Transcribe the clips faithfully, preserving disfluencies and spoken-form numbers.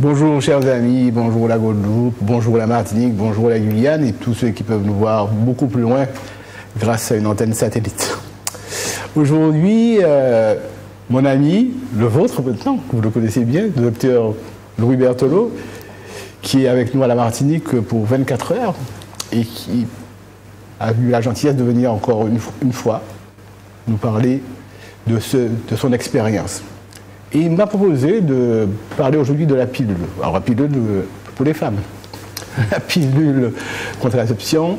Bonjour chers amis, bonjour la Guadeloupe, bonjour la Martinique, bonjour la Guyane et tous ceux qui peuvent nous voir beaucoup plus loin grâce à une antenne satellite. Aujourd'hui, euh, mon ami, le vôtre maintenant, vous le connaissez bien, le docteur Louis Berthelot, qui est avec nous à la Martinique pour vingt-quatre heures et qui a eu la gentillesse de venir encore une, une fois nous parler de, ce, de son expérience. Et il m'a proposé de parler aujourd'hui de la pilule. Alors la pilule pour les femmes. La pilule contraception,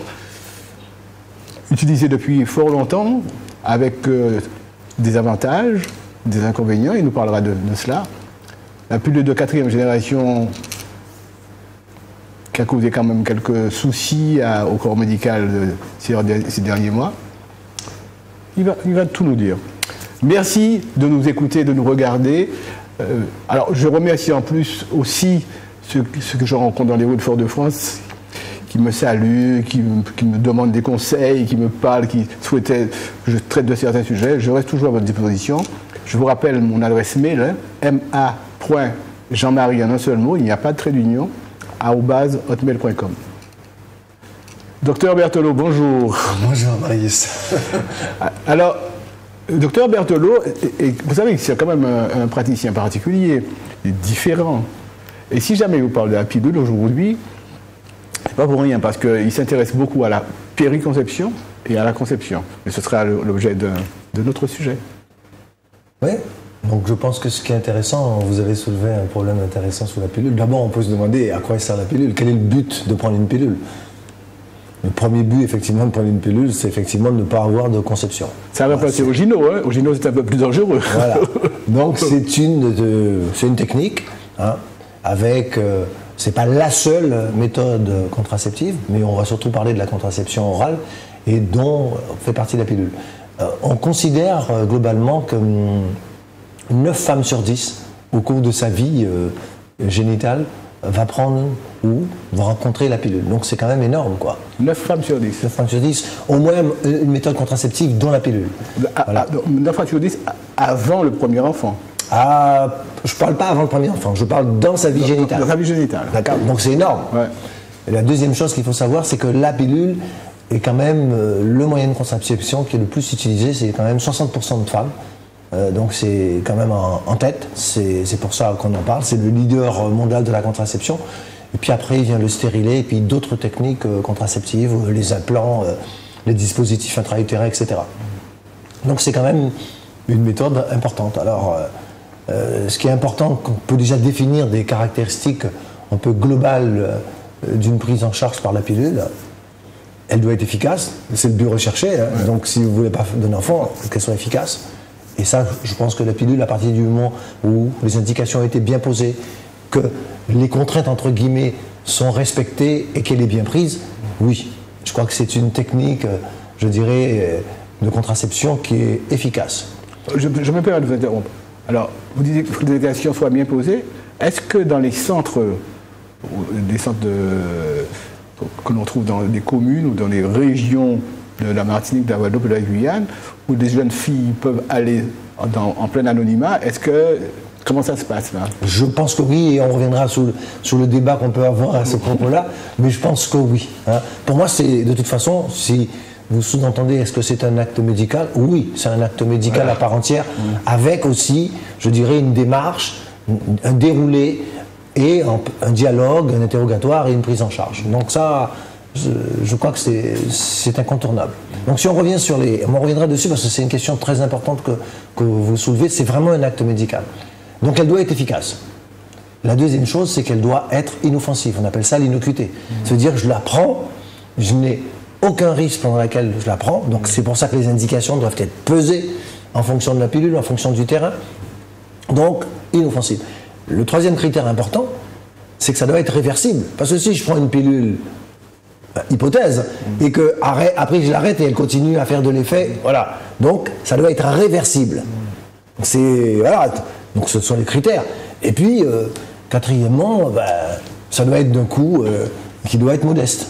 utilisée depuis fort longtemps, avec euh, des avantages, des inconvénients, il nous parlera de, de cela. La pilule de quatrième génération qui a causé quand même quelques soucis à, au corps médical ces, ces derniers mois. Il va, il va tout nous dire. Merci de nous écouter, de nous regarder. Euh, alors, je remercie en plus aussi ceux, ceux que je rencontre dans les rues de Fort-de-France, qui me saluent, qui me, qui me demandent des conseils, qui me parlent, qui souhaitaient que je traite de certains sujets. Je reste toujours à votre disposition. Je vous rappelle mon adresse mail, hein, m a point jean marie en un seul mot, il n'y a pas de trait d'union, arobase hotmail point com. Docteur Berthelot, bonjour. Bonjour, Marius. Alors, docteur Berthelot, et, et vous savez que c'est quand même un, un praticien particulier, différent. Et si jamais vous parlez de la pilule aujourd'hui, c'est pas pour rien, parce qu'il s'intéresse beaucoup à la périconception et à la conception. Et ce sera l'objet de, de notre sujet. Oui, donc je pense que ce qui est intéressant, vous avez soulevé un problème intéressant sur la pilule. D'abord, on peut se demander à quoi sert la pilule. Quel est le but de prendre une pilule? Le premier but, effectivement, de prendre une pilule, c'est effectivement de ne pas avoir de conception. Ça va passer au gyno, hein. Au gyno, c'est un peu plus dangereux. Voilà. Donc, c'est une, de, c'est une technique, hein, avec... Euh, c'est pas la seule méthode contraceptive, mais on va surtout parler de la contraception orale, et dont fait partie la pilule. Euh, on considère euh, globalement que hum, neuf femmes sur dix, au cours de sa vie euh, génitale, va prendre ou va rencontrer la pilule. Donc c'est quand même énorme, quoi. neuf femmes sur dix. neuf femmes sur dix, au moins une méthode contraceptive dont la pilule. À, voilà. à, neuf femmes sur dix avant le premier enfant. Ah, je ne parle pas avant le premier enfant, je parle dans sa vie dans, génitale. Dans sa vie génitale. D'accord. Donc c'est énorme. Ouais. Et la deuxième chose qu'il faut savoir, c'est que la pilule est quand même euh, le moyen de contraception qui est le plus utilisé, c'est quand même soixante pour cent de femmes. Euh, donc c'est quand même en, en tête, c'est pour ça qu'on en parle, c'est le leader mondial de la contraception. Et puis après il vient le stérilet et puis d'autres techniques euh, contraceptives, les implants, euh, les dispositifs intra-utérins, et cetera. Donc c'est quand même une méthode importante. Alors euh, euh, ce qui est important, qu'on peut déjà définir des caractéristiques un peu globales euh, d'une prise en charge par la pilule. Elle doit être efficace, c'est le but recherché, hein. Ouais. Donc si vous ne voulez pas d'un enfant, qu'elle soit efficace. Et ça, je pense que la pilule, à partir du moment où les indications ont été bien posées, que les contraintes, entre guillemets, sont respectées et qu'elle est bien prise, oui. Je crois que c'est une technique, je dirais, de contraception qui est efficace. Je, je me permets de vous interrompre. Alors, vous disiez que les indications soient bien posées. Est-ce que dans les centres, des centres de, que l'on trouve dans des communes ou dans les régions de la Martinique, de la Guadeloupe et de la Guyane, où des jeunes filles peuvent aller dans, en plein anonymat, est-ce que... Comment ça se passe là? Je pense que oui, et on reviendra sur le, sur le débat qu'on peut avoir à ce propos-là, mais je pense que oui. Hein. Pour moi, c'est de toute façon, si vous sous-entendez, est-ce que c'est un acte médical? Oui, c'est un acte médical voilà. à part entière, mmh. avec aussi, je dirais, une démarche, un déroulé, et un, un dialogue, un interrogatoire et une prise en charge. Donc ça... Je, je crois que c'est incontournable. Donc si on revient sur les... On reviendra dessus parce que c'est une question très importante que, que vous soulevez. C'est vraiment un acte médical. Donc elle doit être efficace. La deuxième chose, c'est qu'elle doit être inoffensive. On appelle ça l'innocuité. Mmh. C'est-à-dire que je la prends, je n'ai aucun risque pendant laquelle je la prends. Donc c'est pour ça que les indications doivent être pesées en fonction de la pilule, en fonction du terrain. Donc inoffensive. Le troisième critère important, c'est que ça doit être réversible. Parce que si je prends une pilule... hypothèse, mmh. et que après je l'arrête et elle continue à faire de l'effet, voilà. Donc ça doit être réversible. Mmh. C'est voilà. Donc ce sont les critères. Et puis euh, quatrièmement, bah, ça doit être d'un coût euh, qui doit être modeste.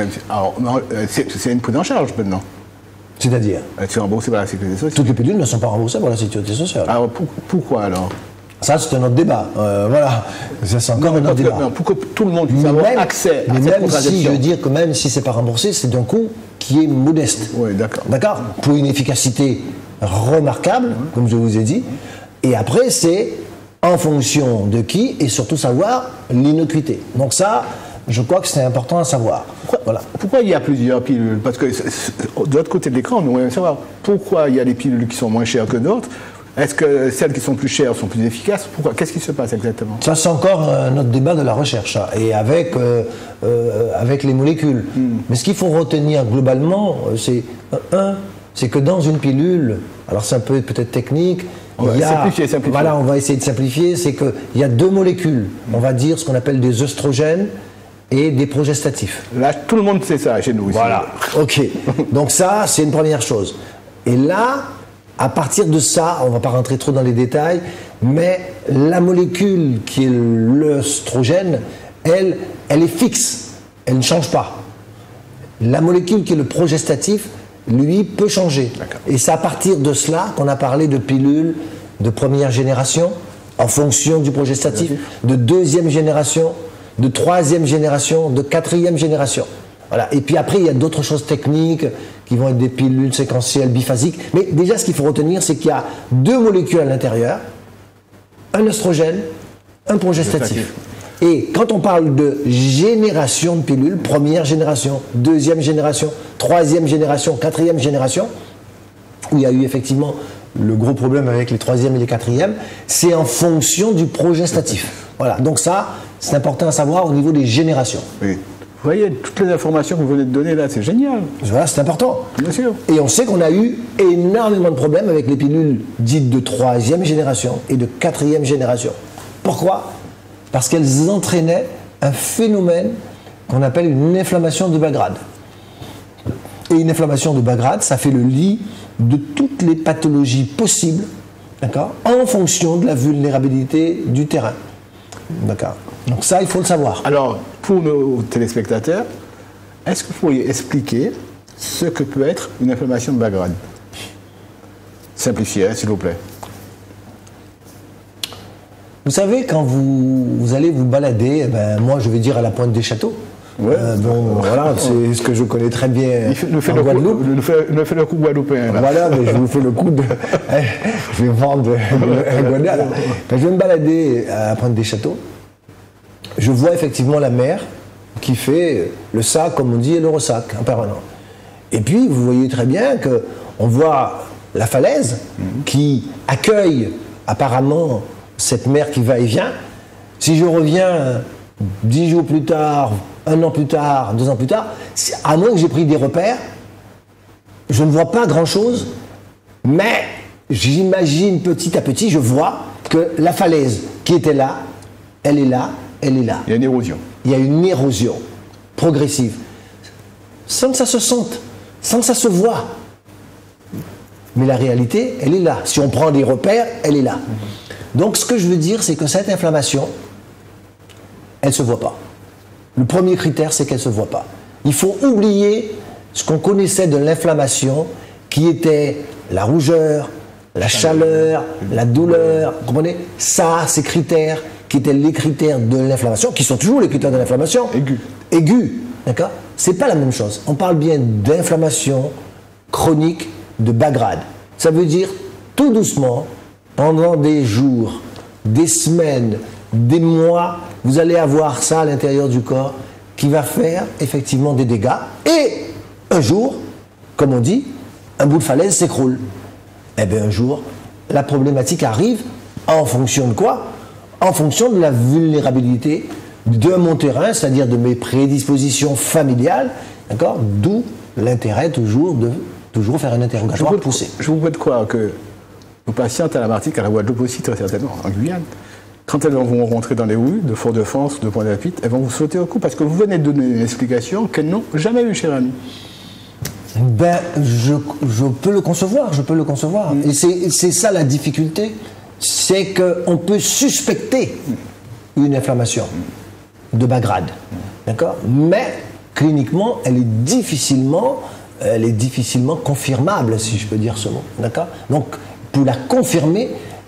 C'est une prise en charge maintenant. C'est-à-dire C'est remboursé par la sécurité sociale. Toutes les pilules ne sont pas remboursées par la sécurité sociale. Alors pour, pourquoi alors? Ça, c'est un autre débat. Euh, voilà, ça, c'est encore Non, un autre que, débat. non, pour que tout le monde puisse Mais avoir même, accès à mais cette même si, contraception. je veux dire que même si c'est pas remboursé, c'est d'un coût qui est modeste. Oui, d'accord. D'accord. Pour une efficacité remarquable, comme je vous ai dit. Et après, c'est en fonction de qui et surtout savoir l'innocuité. Donc ça, je crois que c'est important à savoir. Pourquoi, Voilà. pourquoi il y a plusieurs pilules? Parce que c'est- c'est- de l'autre côté de l'écran, nous voulons savoir pourquoi il y a des pilules qui sont moins chères que d'autres. Est-ce que celles qui sont plus chères sont plus efficaces? Pourquoi? Qu'est-ce qui se passe exactement? Ça, c'est encore un autre débat de la recherche, ça, et avec, euh, euh, avec les molécules. Mais ce qu'il faut retenir globalement, euh, c'est, un, c'est que dans une pilule, alors c'est un peu peut-être technique, On va il y a, simplifier, simplifier. Voilà, on va essayer de simplifier, c'est qu'il y a deux molécules, on va dire ce qu'on appelle des œstrogènes et des progestatifs. Là, tout le monde sait ça chez nous. ici. Voilà, ok. Donc ça, c'est une première chose. Et là, à partir de ça, on ne va pas rentrer trop dans les détails, mais la molécule qui est l'œstrogène, elle, elle est fixe, elle ne change pas. La molécule qui est le progestatif, lui, peut changer. Et c'est à partir de cela qu'on a parlé de pilules de première génération, en fonction du progestatif, de deuxième génération, de troisième génération, de quatrième génération. Voilà. Et puis après, il y a d'autres choses techniques qui vont être des pilules séquentielles biphasiques. Mais déjà, ce qu'il faut retenir, c'est qu'il y a deux molécules à l'intérieur, un œstrogène, un progestatif. Et quand on parle de génération de pilules, première génération, deuxième génération, troisième génération, quatrième génération, où il y a eu effectivement le gros problème avec les troisième et les quatrièmes, c'est en fonction du progestatif. Voilà. Donc ça, c'est important à savoir au niveau des générations. Oui. Vous voyez, toutes les informations que vous venez de donner là, c'est génial. Voilà, c'est important. Bien sûr. Et on sait qu'on a eu énormément de problèmes avec les pilules dites de troisième génération et de quatrième génération. Pourquoi? Parce qu'elles entraînaient un phénomène qu'on appelle une inflammation de bas grade. Et une inflammation de bas grade, ça fait le lit de toutes les pathologies possibles, d'accord, en fonction de la vulnérabilité du terrain. D'accord. Donc ça, il faut le savoir. Alors, pour nos téléspectateurs, est-ce que vous pourriez expliquer ce que peut être une inflammation de bas grade? Simplifiez, hein, s'il vous plaît. Vous savez, quand vous, vous allez vous balader, eh ben, moi je vais dire à la Pointe des Châteaux. Ouais. Euh, bon, voilà, c'est ce que je connais très bien Il fait, nous fait en le Guadeloupe. coup, nous fait, nous fait le coup guadeloupéen. Là. Voilà, mais je vous fais le coup de. Je vais vendre un Guadeloupe. Quand je vais me balader à la Pointe des Châteaux, je vois effectivement la mer qui fait le sac, comme on dit, et le ressac en permanence. Et puis, vous voyez très bien qu'on voit la falaise qui accueille apparemment cette mer qui va et vient. Si je reviens dix jours plus tard, un an plus tard, deux ans plus tard, à moins que j'ai pris des repères, je ne vois pas grand-chose, mais j'imagine petit à petit, je vois que la falaise qui était là, elle est là, elle est là. Il y a une érosion. Il y a une érosion progressive, sans que ça se sente, sans que ça se voit. Mais la réalité, elle est là. Si on prend des repères, elle est là. Donc ce que je veux dire, c'est que cette inflammation, elle ne se voit pas. Le premier critère, c'est qu'elle ne se voit pas. Il faut oublier ce qu'on connaissait de l'inflammation, qui était la rougeur, la chaleur, la douleur. Vous comprenez? Ça, ces critères qui étaient les critères de l'inflammation, qui sont toujours les critères de l'inflammation. Aigu. Aigu, d'accord? C'est pas la même chose. On parle bien d'inflammation chronique de bas grade. Ça veut dire, tout doucement, pendant des jours, des semaines, des mois, vous allez avoir ça à l'intérieur du corps qui va faire effectivement des dégâts. Et un jour, comme on dit, un bout de falaise s'écroule. Eh bien un jour, la problématique arrive en fonction de quoi? En fonction de la vulnérabilité de mon terrain, c'est-à-dire de mes prédispositions familiales, d'accord? D'où l'intérêt toujours de toujours faire un interrogatoire poussé. Je vous souhaite croire que nos patientes à la Martinique, à la Guadeloupe aussi très certainement, en Guyane, quand elles vont rentrer dans les rues de Fort-de-France, de Pointe-à-Pitre, elles vont vous sauter au cou parce que vous venez de donner une explication qu'elles n'ont jamais eue, cher ami. Ben, je, je peux le concevoir, je peux le concevoir. Mm. Et c'est ça la difficulté, c'est qu'on peut suspecter une inflammation de bas grade, d'accord? Mais cliniquement, elle est difficilement, elle est difficilement confirmable, si je peux dire ce mot, d'accord? Donc, pour la confirmer,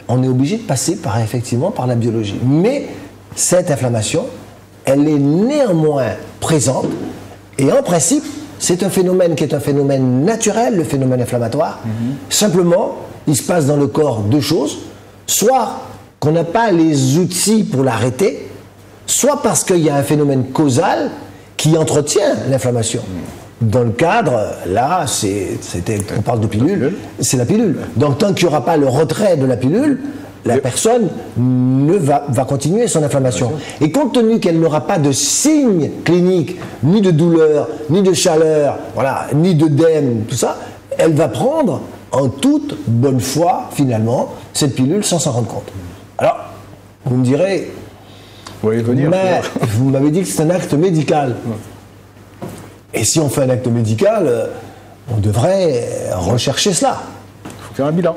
on est obligé de passer par, effectivement par la biologie. Mais cette inflammation, elle est néanmoins présente, et en principe, c'est un phénomène qui est un phénomène naturel, le phénomène inflammatoire. Mm-hmm. Simplement, il se passe dans le corps deux choses, soit qu'on n'a pas les outils pour l'arrêter, soit parce qu'il y a un phénomène causal qui entretient l'inflammation. Mm. Dans le cadre, là, c'est, c'était, on parle de pilule, c'est la pilule. Donc tant qu'il n'y aura pas le retrait de la pilule, la personne ne va, va continuer son inflammation. Et compte tenu qu'elle n'aura pas de signes cliniques, ni de douleur, ni de chaleur, voilà, ni d'œdème, tout ça, elle va prendre en toute bonne foi, finalement, cette pilule sans s'en rendre compte. Alors, vous me direz, oui, venir, mais vous m'avez dit que c'est un acte médical. Et si on fait un acte médical, on devrait rechercher cela. Il faut faire un bilan.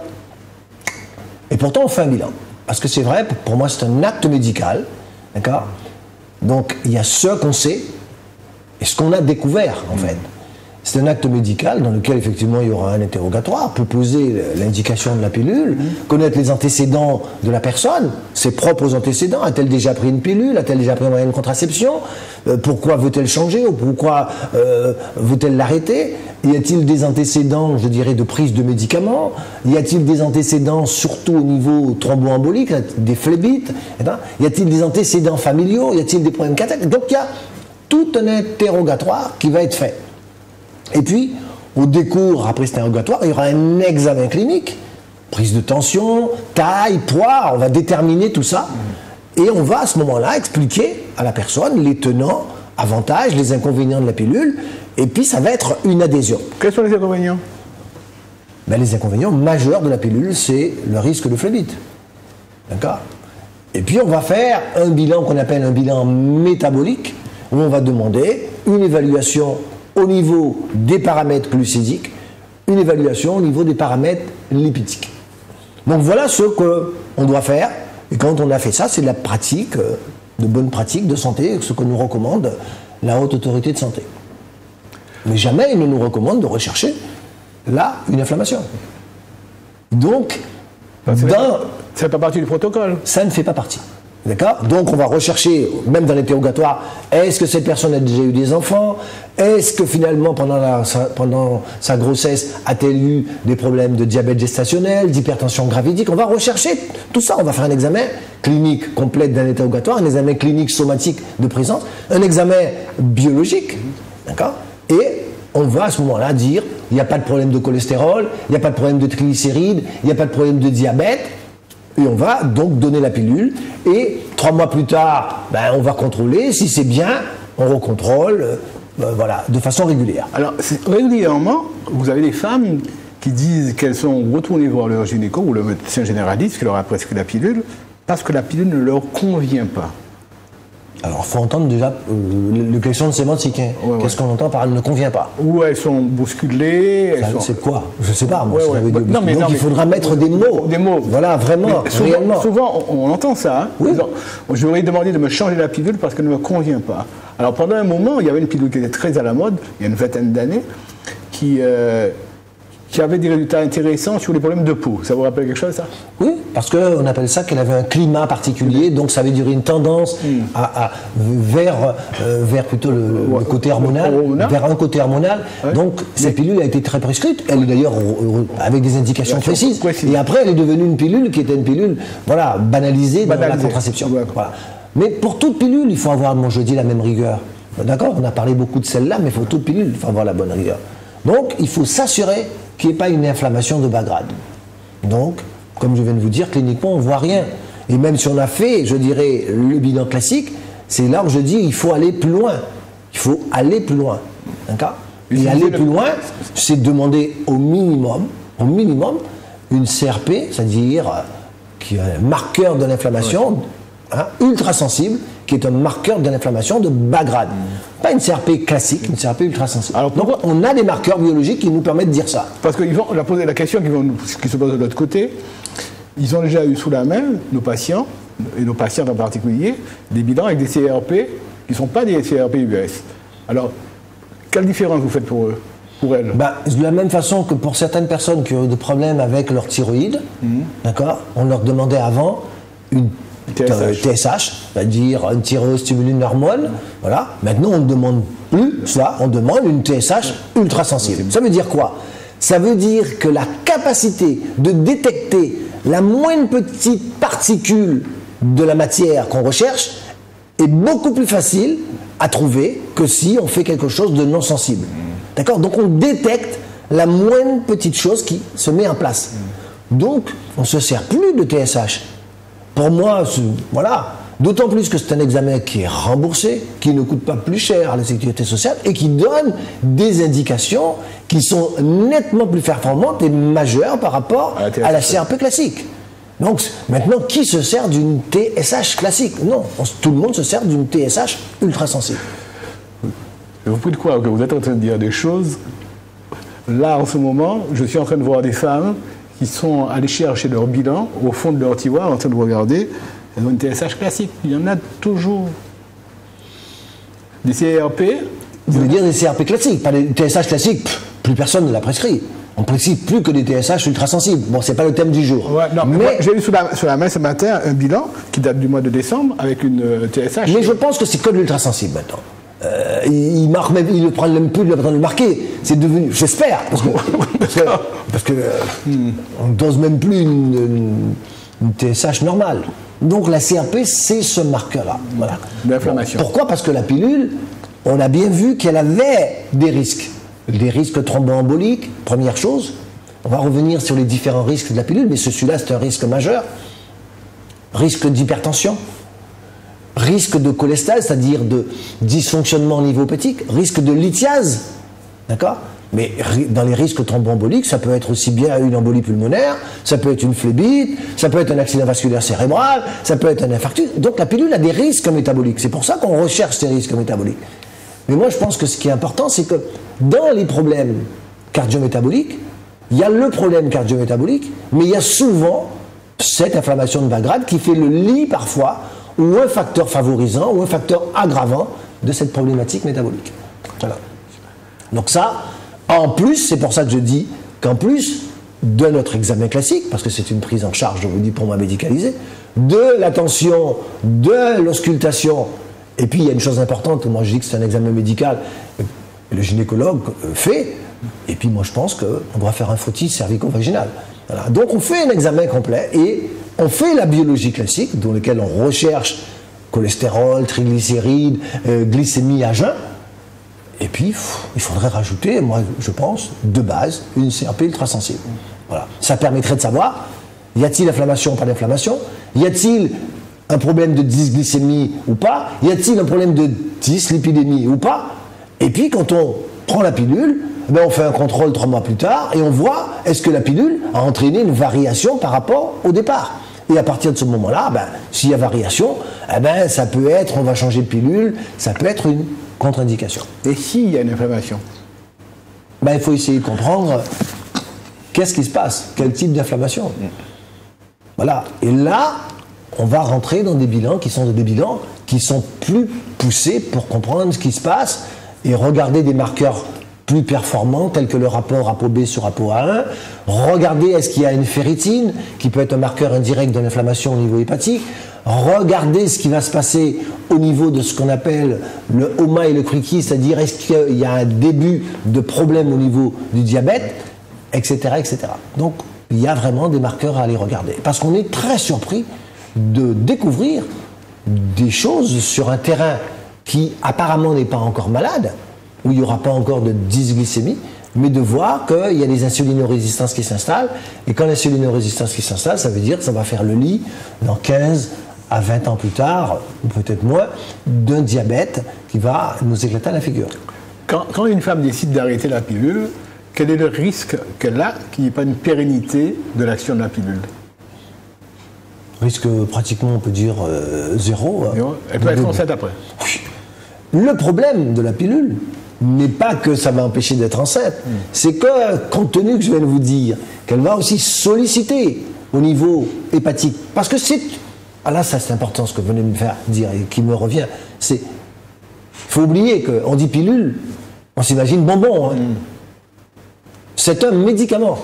Et pourtant, on fait un bilan. Parce que c'est vrai, pour moi, c'est un acte médical. D'accord ? Donc, il y a ce qu'on sait et ce qu'on a découvert, en fait. C'est un acte médical dans lequel, effectivement, il y aura un interrogatoire, peut poser l'indication de la pilule, mmh. connaître les antécédents de la personne, ses propres antécédents. A-t-elle déjà pris une pilule ? A-t-elle déjà pris un moyen de contraception ? euh, Pourquoi veut-elle changer ? Ou pourquoi euh, veut-elle l'arrêter ? Y a-t-il des antécédents, je dirais, de prise de médicaments ? Y a-t-il des antécédents, surtout au niveau thromboembolique, des phlébites ? eh ben, Y a-t-il des antécédents familiaux ? Y a-t-il des problèmes cardiaques ? Donc, il y a tout un interrogatoire qui va être fait. Et puis, au décours, après cet interrogatoire, il y aura un examen clinique, prise de tension, taille, poids, on va déterminer tout ça, et on va à ce moment-là expliquer à la personne les tenants, avantages, les inconvénients de la pilule, et puis ça va être une adhésion. Quels sont les inconvénients ? Ben, les inconvénients majeurs de la pilule, c'est le risque de phlébite. D'accord ? Et puis on va faire un bilan qu'on appelle un bilan métabolique, où on va demander une évaluation au niveau des paramètres glucidiques, une évaluation au niveau des paramètres lipidiques. Donc voilà ce qu'on doit faire, et quand on a fait ça, c'est de la pratique, de bonnes pratiques de santé, ce que nous recommande la Haute Autorité de Santé. Mais jamais il ne nous recommande de rechercher là une inflammation. Donc, ça ne dans, fait pas partie du protocole. Ça ne fait pas partie. D'accord ? Donc on va rechercher, même dans l'interrogatoire, est-ce que cette personne a déjà eu des enfants ? Est-ce que finalement, pendant, la, sa, pendant sa grossesse, a-t-elle eu des problèmes de diabète gestationnel, d'hypertension gravidique ? On va rechercher tout ça. On va faire un examen clinique complet d'un interrogatoire, un examen clinique somatique de présence, un examen biologique. D'accord ? Et on va à ce moment-là dire, il n'y a pas de problème de cholestérol, il n'y a pas de problème de triglycérides, il n'y a pas de problème de diabète. Et on va donc donner la pilule, et trois mois plus tard, ben, on va contrôler, si c'est bien, on recontrôle, euh, voilà, de façon régulière. Alors, régulièrement, vous avez des femmes qui disent qu'elles sont retournées voir leur gynéco ou le médecin généraliste qui leur a prescrit la pilule, parce que la pilule ne leur convient pas. Alors, il faut entendre déjà euh, le question de sémantique. Hein. Ouais, Qu'est-ce ouais. qu'on entend par elle ne convient pas ? Ou elles sont bousculées. Elles ça, sont... C'est quoi ? Je ne sais pas. Moi, ouais, ça ouais. veut dire non, mais, Donc, non, il mais, faudra mettre des mots. Des mots. Voilà, vraiment, mais souvent, réellement. Souvent, on, on entend ça. Hein. Oui. Je leur ai demandé de me changer la pilule parce qu'elle ne me convient pas. Alors, pendant un moment, il y avait une pilule qui était très à la mode, il y a une vingtaine d'années, qui... Euh, qui avait des résultats intéressants sur les problèmes de peau. Ça vous rappelle quelque chose, ça ? Oui, parce qu'on appelle ça qu'elle avait un climat particulier, donc ça avait duré une tendance mm. à, à, vers, euh, vers plutôt le, ouais. le côté hormonal, hormonal, vers un côté hormonal. Ouais. Donc cette pilule a été très prescrite, elle est d'ailleurs avec des indications précises. précises. Et après, elle est devenue une pilule qui était une pilule voilà, banalisée, banalisée dans la contraception. Ouais. Voilà. Mais pour toute pilule, il faut avoir, moi je dis, la même rigueur. D'accord ? On a parlé beaucoup de celle-là, mais pour toute pilule, il faut avoir la bonne rigueur. Donc, il faut s'assurer qu'il n'y ait pas une inflammation de bas grade. Donc, comme je viens de vous dire, cliniquement, on ne voit rien. Et même si on a fait, je dirais, le bilan classique, c'est là où je dis il faut aller plus loin. Il faut aller plus loin. D'accord ? Et aller plus loin, c'est demander au minimum, au minimum, une C R P, c'est-à-dire qui est un marqueur de l'inflammation, hein, ultra sensible, qui est un marqueur de l'inflammation de bas grade. Mmh. Pas une C R P classique, une C R P ultra sensible. Alors, donc on a des marqueurs biologiques qui nous permettent de dire ça. Parce qu'ils vont la poser la question qui, vont, qui se pose de l'autre côté. Ils ont déjà eu sous la main, nos patients, et nos patientes en particulier, des bilans avec des C R P qui ne sont pas des C R P U S. Alors, quelle différence vous faites pour eux ? pour elle? Ben, de la même façon que pour certaines personnes qui ont eu des problèmes avec leur thyroïde, mmh. d'accord, on leur demandait avant une T S H, T S H c'est-à-dire une thyrostimuline hormone. Voilà. Maintenant, on ne demande plus ça, on demande une T S H ultra sensible. Ça veut dire quoi? Ça veut dire que la capacité de détecter la moindre petite particule de la matière qu'on recherche est beaucoup plus facile à trouver que si on fait quelque chose de non sensible. D'accord? Donc on détecte la moindre petite chose qui se met en place. Donc on ne se sert plus de T S H. Pour moi, voilà. D'autant plus que c'est un examen qui est remboursé, qui ne coûte pas plus cher à la sécurité sociale et qui donne des indications qui sont nettement plus performantes et majeures par rapport à la, à la C R P classique. Donc maintenant, qui se sert d'une T S H classique? Non, on, tout le monde se sert d'une T S H ultra sensible. Vous pouvez croire que vous êtes en train de dire des choses. Là, en ce moment, je suis en train de voir des femmes qui sont allées chercher leur bilan au fond de leur tiroir, en train de regarder. Elles ont une T S H classique. Il y en a toujours. Des C R P. Vous voulez dire des C R P classiques, pas des T S H classiques? Pff, plus personne ne l'a prescrit. On ne prescrit plus que des T S H ultra-sensibles. Bon, c'est pas le thème du jour. Ouais, non, mais mais j'ai eu sous la, sur la main ce matin un bilan qui date du mois de décembre avec une euh, T S H. Mais je pense que c'est que de l'ultra-sensible maintenant. Euh, il, il marque même, il ne prend même plus le temps de le marquer. C'est devenu, j'espère, parce que, parce que, parce que euh, hmm. on ne dose même plus une, une, une T S H normale. Donc la C R P, c'est ce marqueur-là. Voilà. D'inflammation. Pourquoi? Parce que la pilule, on a bien vu qu'elle avait des risques. Des risques thromboemboliques, première chose. On va revenir sur les différents risques de la pilule, mais celui-là, c'est un risque majeur. Risque d'hypertension, risque de cholestase, c'est-à-dire de dysfonctionnement au niveau hépatique, risque de lithiase, d'accord? Mais dans les risques thromboemboliques, ça peut être aussi bien une embolie pulmonaire, ça peut être une phlébite, ça peut être un accident vasculaire cérébral, ça peut être un infarctus. Donc la pilule a des risques métaboliques. C'est pour ça qu'on recherche ces risques métaboliques. Mais moi, je pense que ce qui est important, c'est que dans les problèmes cardio-métaboliques, il y a le problème cardio-métabolique, mais il y a souvent cette inflammation de bas grade qui fait le lit parfois, ou un facteur favorisant, ou un facteur aggravant de cette problématique métabolique. Voilà. Donc ça, en plus, c'est pour ça que je dis qu'en plus de notre examen classique, parce que c'est une prise en charge, je vous dis, pour moi médicalisée, de l'attention, de l'auscultation, et puis il y a une chose importante, moi je dis que c'est un examen médical, le gynécologue fait, et puis moi je pense qu'on doit faire un frottis cervico-vaginal. Voilà. Donc on fait un examen complet et on fait la biologie classique, dans laquelle on recherche cholestérol, triglycérides, euh, glycémie à jeun. Et puis, pff, il faudrait rajouter, moi je pense, de base, une C R P ultra-sensible. Voilà. Ça permettrait de savoir, y a-t-il inflammation ou pas d'inflammation? Y a-t-il un problème de dysglycémie ou pas? Y a-t-il un problème de dyslipidémie ou pas? Et puis, quand on prend la pilule, ben on fait un contrôle trois mois plus tard et on voit est-ce que la pilule a entraîné une variation par rapport au départ. Et à partir de ce moment-là, ben, s'il y a variation, eh ben, ça peut être, on va changer de pilule, ça peut être une contre-indication. Et s'il y a une inflammation? Ben, il faut essayer de comprendre qu'est-ce qui se passe, quel type d'inflammation. Voilà. Et là, on va rentrer dans des bilans qui sont des bilans qui sont plus poussés pour comprendre ce qui se passe et regarder des marqueurs plus performants tels que le rapport A P O B sur A P O A un. Regardez est-ce qu'il y a une ferritine qui peut être un marqueur indirect de l'inflammation au niveau hépatique. Regardez ce qui va se passer au niveau de ce qu'on appelle le O M A et le Criqui, c'est-à-dire est-ce qu'il y a un début de problème au niveau du diabète, et cetera, et cetera. Donc il y a vraiment des marqueurs à aller regarder. Parce qu'on est très surpris de découvrir des choses sur un terrain qui apparemment n'est pas encore malade, où il n'y aura pas encore de dysglycémie, mais de voir qu'il y a des insulinorésistances qui s'installent, et quand l'insulinorésistance qui s'installe, ça veut dire que ça va faire le lit dans quinze à vingt ans plus tard, ou peut-être moins, d'un diabète qui va nous éclater à la figure. Quand, quand une femme décide d'arrêter la pilule, quel est le risque qu'elle a qu'il n'y ait pas une pérennité de l'action de la pilule? Risque pratiquement, on peut dire, euh, zéro. Elle peut être enceinte après. Oui. Le problème de la pilule n'est pas que ça va empêcher d'être enceinte, mmh. c'est que, compte tenu que je viens de vous dire, qu'elle va aussi solliciter au niveau hépatique. Parce que c'est... Ah là, ça c'est important ce que vous venez de me faire dire et qui me revient. C'est... Il faut oublier qu'on dit pilule, on s'imagine bonbon. Hein. Mmh. C'est un médicament.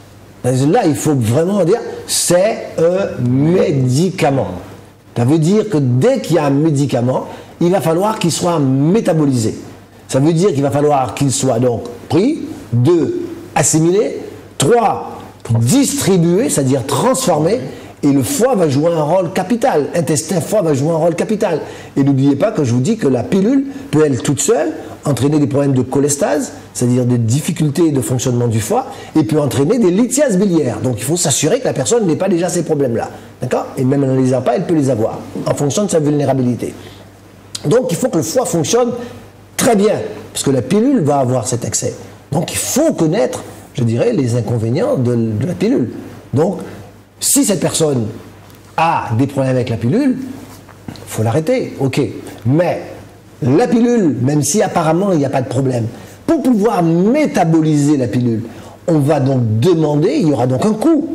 Là, il faut vraiment dire, c'est un médicament. Ça veut dire que dès qu'il y a un médicament, il va falloir qu'il soit métabolisé. Ça veut dire qu'il va falloir qu'il soit donc pris, deux, assimilé, trois, distribué, c'est-à-dire transformé, et le foie va jouer un rôle capital. Intestin, foie va jouer un rôle capital. Et n'oubliez pas que je vous dis que la pilule peut, elle toute seule, entraîner des problèmes de cholestase, c'est-à-dire des difficultés de fonctionnement du foie, et peut entraîner des lithiases biliaires. Donc il faut s'assurer que la personne n'ait pas déjà ces problèmes-là. D'accord? Et même elle ne les a pas, elle peut les avoir, en fonction de sa vulnérabilité. Donc il faut que le foie fonctionne très bien, parce que la pilule va avoir cet excès. Donc il faut connaître, je dirais, les inconvénients de, de la pilule. Donc, si cette personne a des problèmes avec la pilule, il faut l'arrêter, ok. Mais la pilule, même si apparemment il n'y a pas de problème, pour pouvoir métaboliser la pilule, on va donc demander, il y aura donc un coût,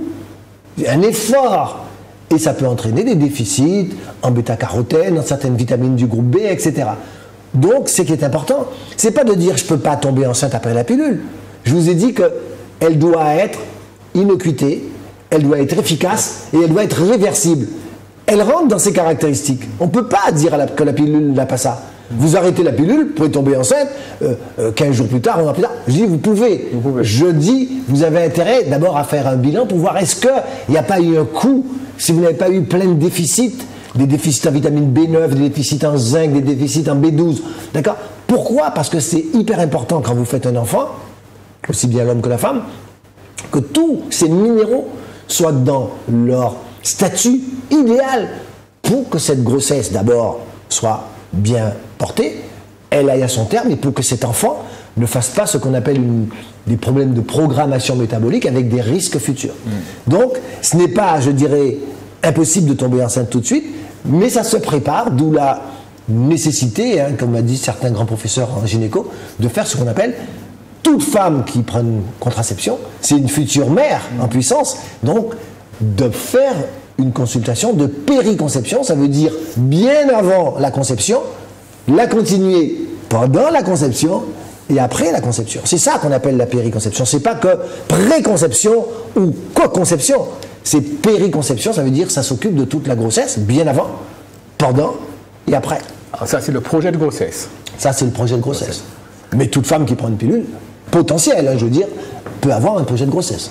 un effort, et ça peut entraîner des déficits en bêta-carotène, en certaines vitamines du groupe B, et cetera. Donc, ce qui est important, c'est pas de dire je ne peux pas tomber enceinte après la pilule. Je vous ai dit qu'elle doit être innocuitée, elle doit être efficace et elle doit être réversible. Elle rentre dans ses caractéristiques. On ne peut pas dire à la, que la pilule n'a pas ça. Vous arrêtez la pilule, vous pouvez tomber enceinte, euh, euh, quinze jours plus tard, un an plus tard. Je dis, vous pouvez. vous pouvez. Je dis, vous avez intérêt d'abord à faire un bilan pour voir est-ce qu'il n'y a pas eu un coup, si vous n'avez pas eu plein de déficits, des déficits en vitamine B neuf, des déficits en zinc, des déficits en B douze. D'accord? Pourquoi? Parce que c'est hyper important quand vous faites un enfant, aussi bien l'homme que la femme, que tous ces minéraux soient dans leur statut idéal pour que cette grossesse, d'abord, soit bien portée, elle aille à son terme, et pour que cet enfant ne fasse pas ce qu'on appelle une, des problèmes de programmation métabolique avec des risques futurs. Mmh. Donc, ce n'est pas, je dirais, impossible de tomber enceinte tout de suite, mais ça se prépare, d'où la nécessité, hein, comme m'a dit certains grands professeurs en gynéco, de faire ce qu'on appelle toute femme qui prend une contraception, c'est une future mère en puissance, donc de faire une consultation de périconception, ça veut dire bien avant la conception, la continuer pendant la conception et après la conception. C'est ça qu'on appelle la périconception. C'est pas que préconception ou co-conception. C'est périconception, ça veut dire que ça s'occupe de toute la grossesse, bien avant, pendant et après. Alors ça, c'est le projet de grossesse. Ça, c'est le projet de grossesse. Mais toute femme qui prend une pilule, potentielle, hein, je veux dire, peut avoir un projet de grossesse.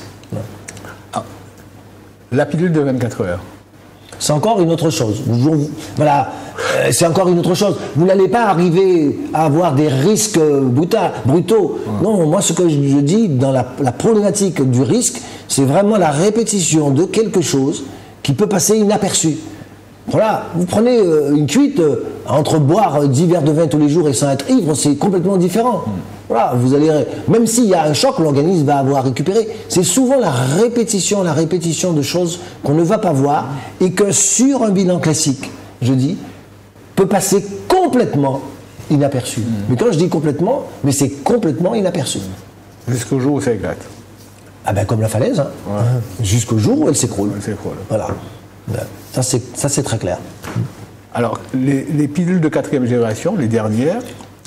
Ah. La pilule de vingt-quatre heures. C'est encore une autre chose. Vous, voilà, euh, c'est encore une autre chose. Vous n'allez pas arriver à avoir des risques bruta, brutaux. Ouais. Non, moi, ce que je, je dis dans la, la problématique du risque, c'est vraiment la répétition de quelque chose qui peut passer inaperçu. Voilà, vous prenez euh, une cuite, euh, entre boire euh, dix verres de vin tous les jours et sans être ivre, c'est complètement différent. Mm. Voilà, vous allez, même s'il y a un choc, l'organisme va avoir récupéré. C'est souvent la répétition, la répétition de choses qu'on ne va pas voir et que sur un bilan classique, je dis, peut passer complètement inaperçu. Mm. Mais quand je dis complètement, mais c'est complètement inaperçu. Jusqu'au jour où ça éclate. Ah ben comme la falaise, hein. Ouais. Jusqu'au jour où elle s'écroule. Elle s'écroule. Voilà. Ça c'est, ça, c'est très clair. Alors, les, les pilules de quatrième génération, les dernières,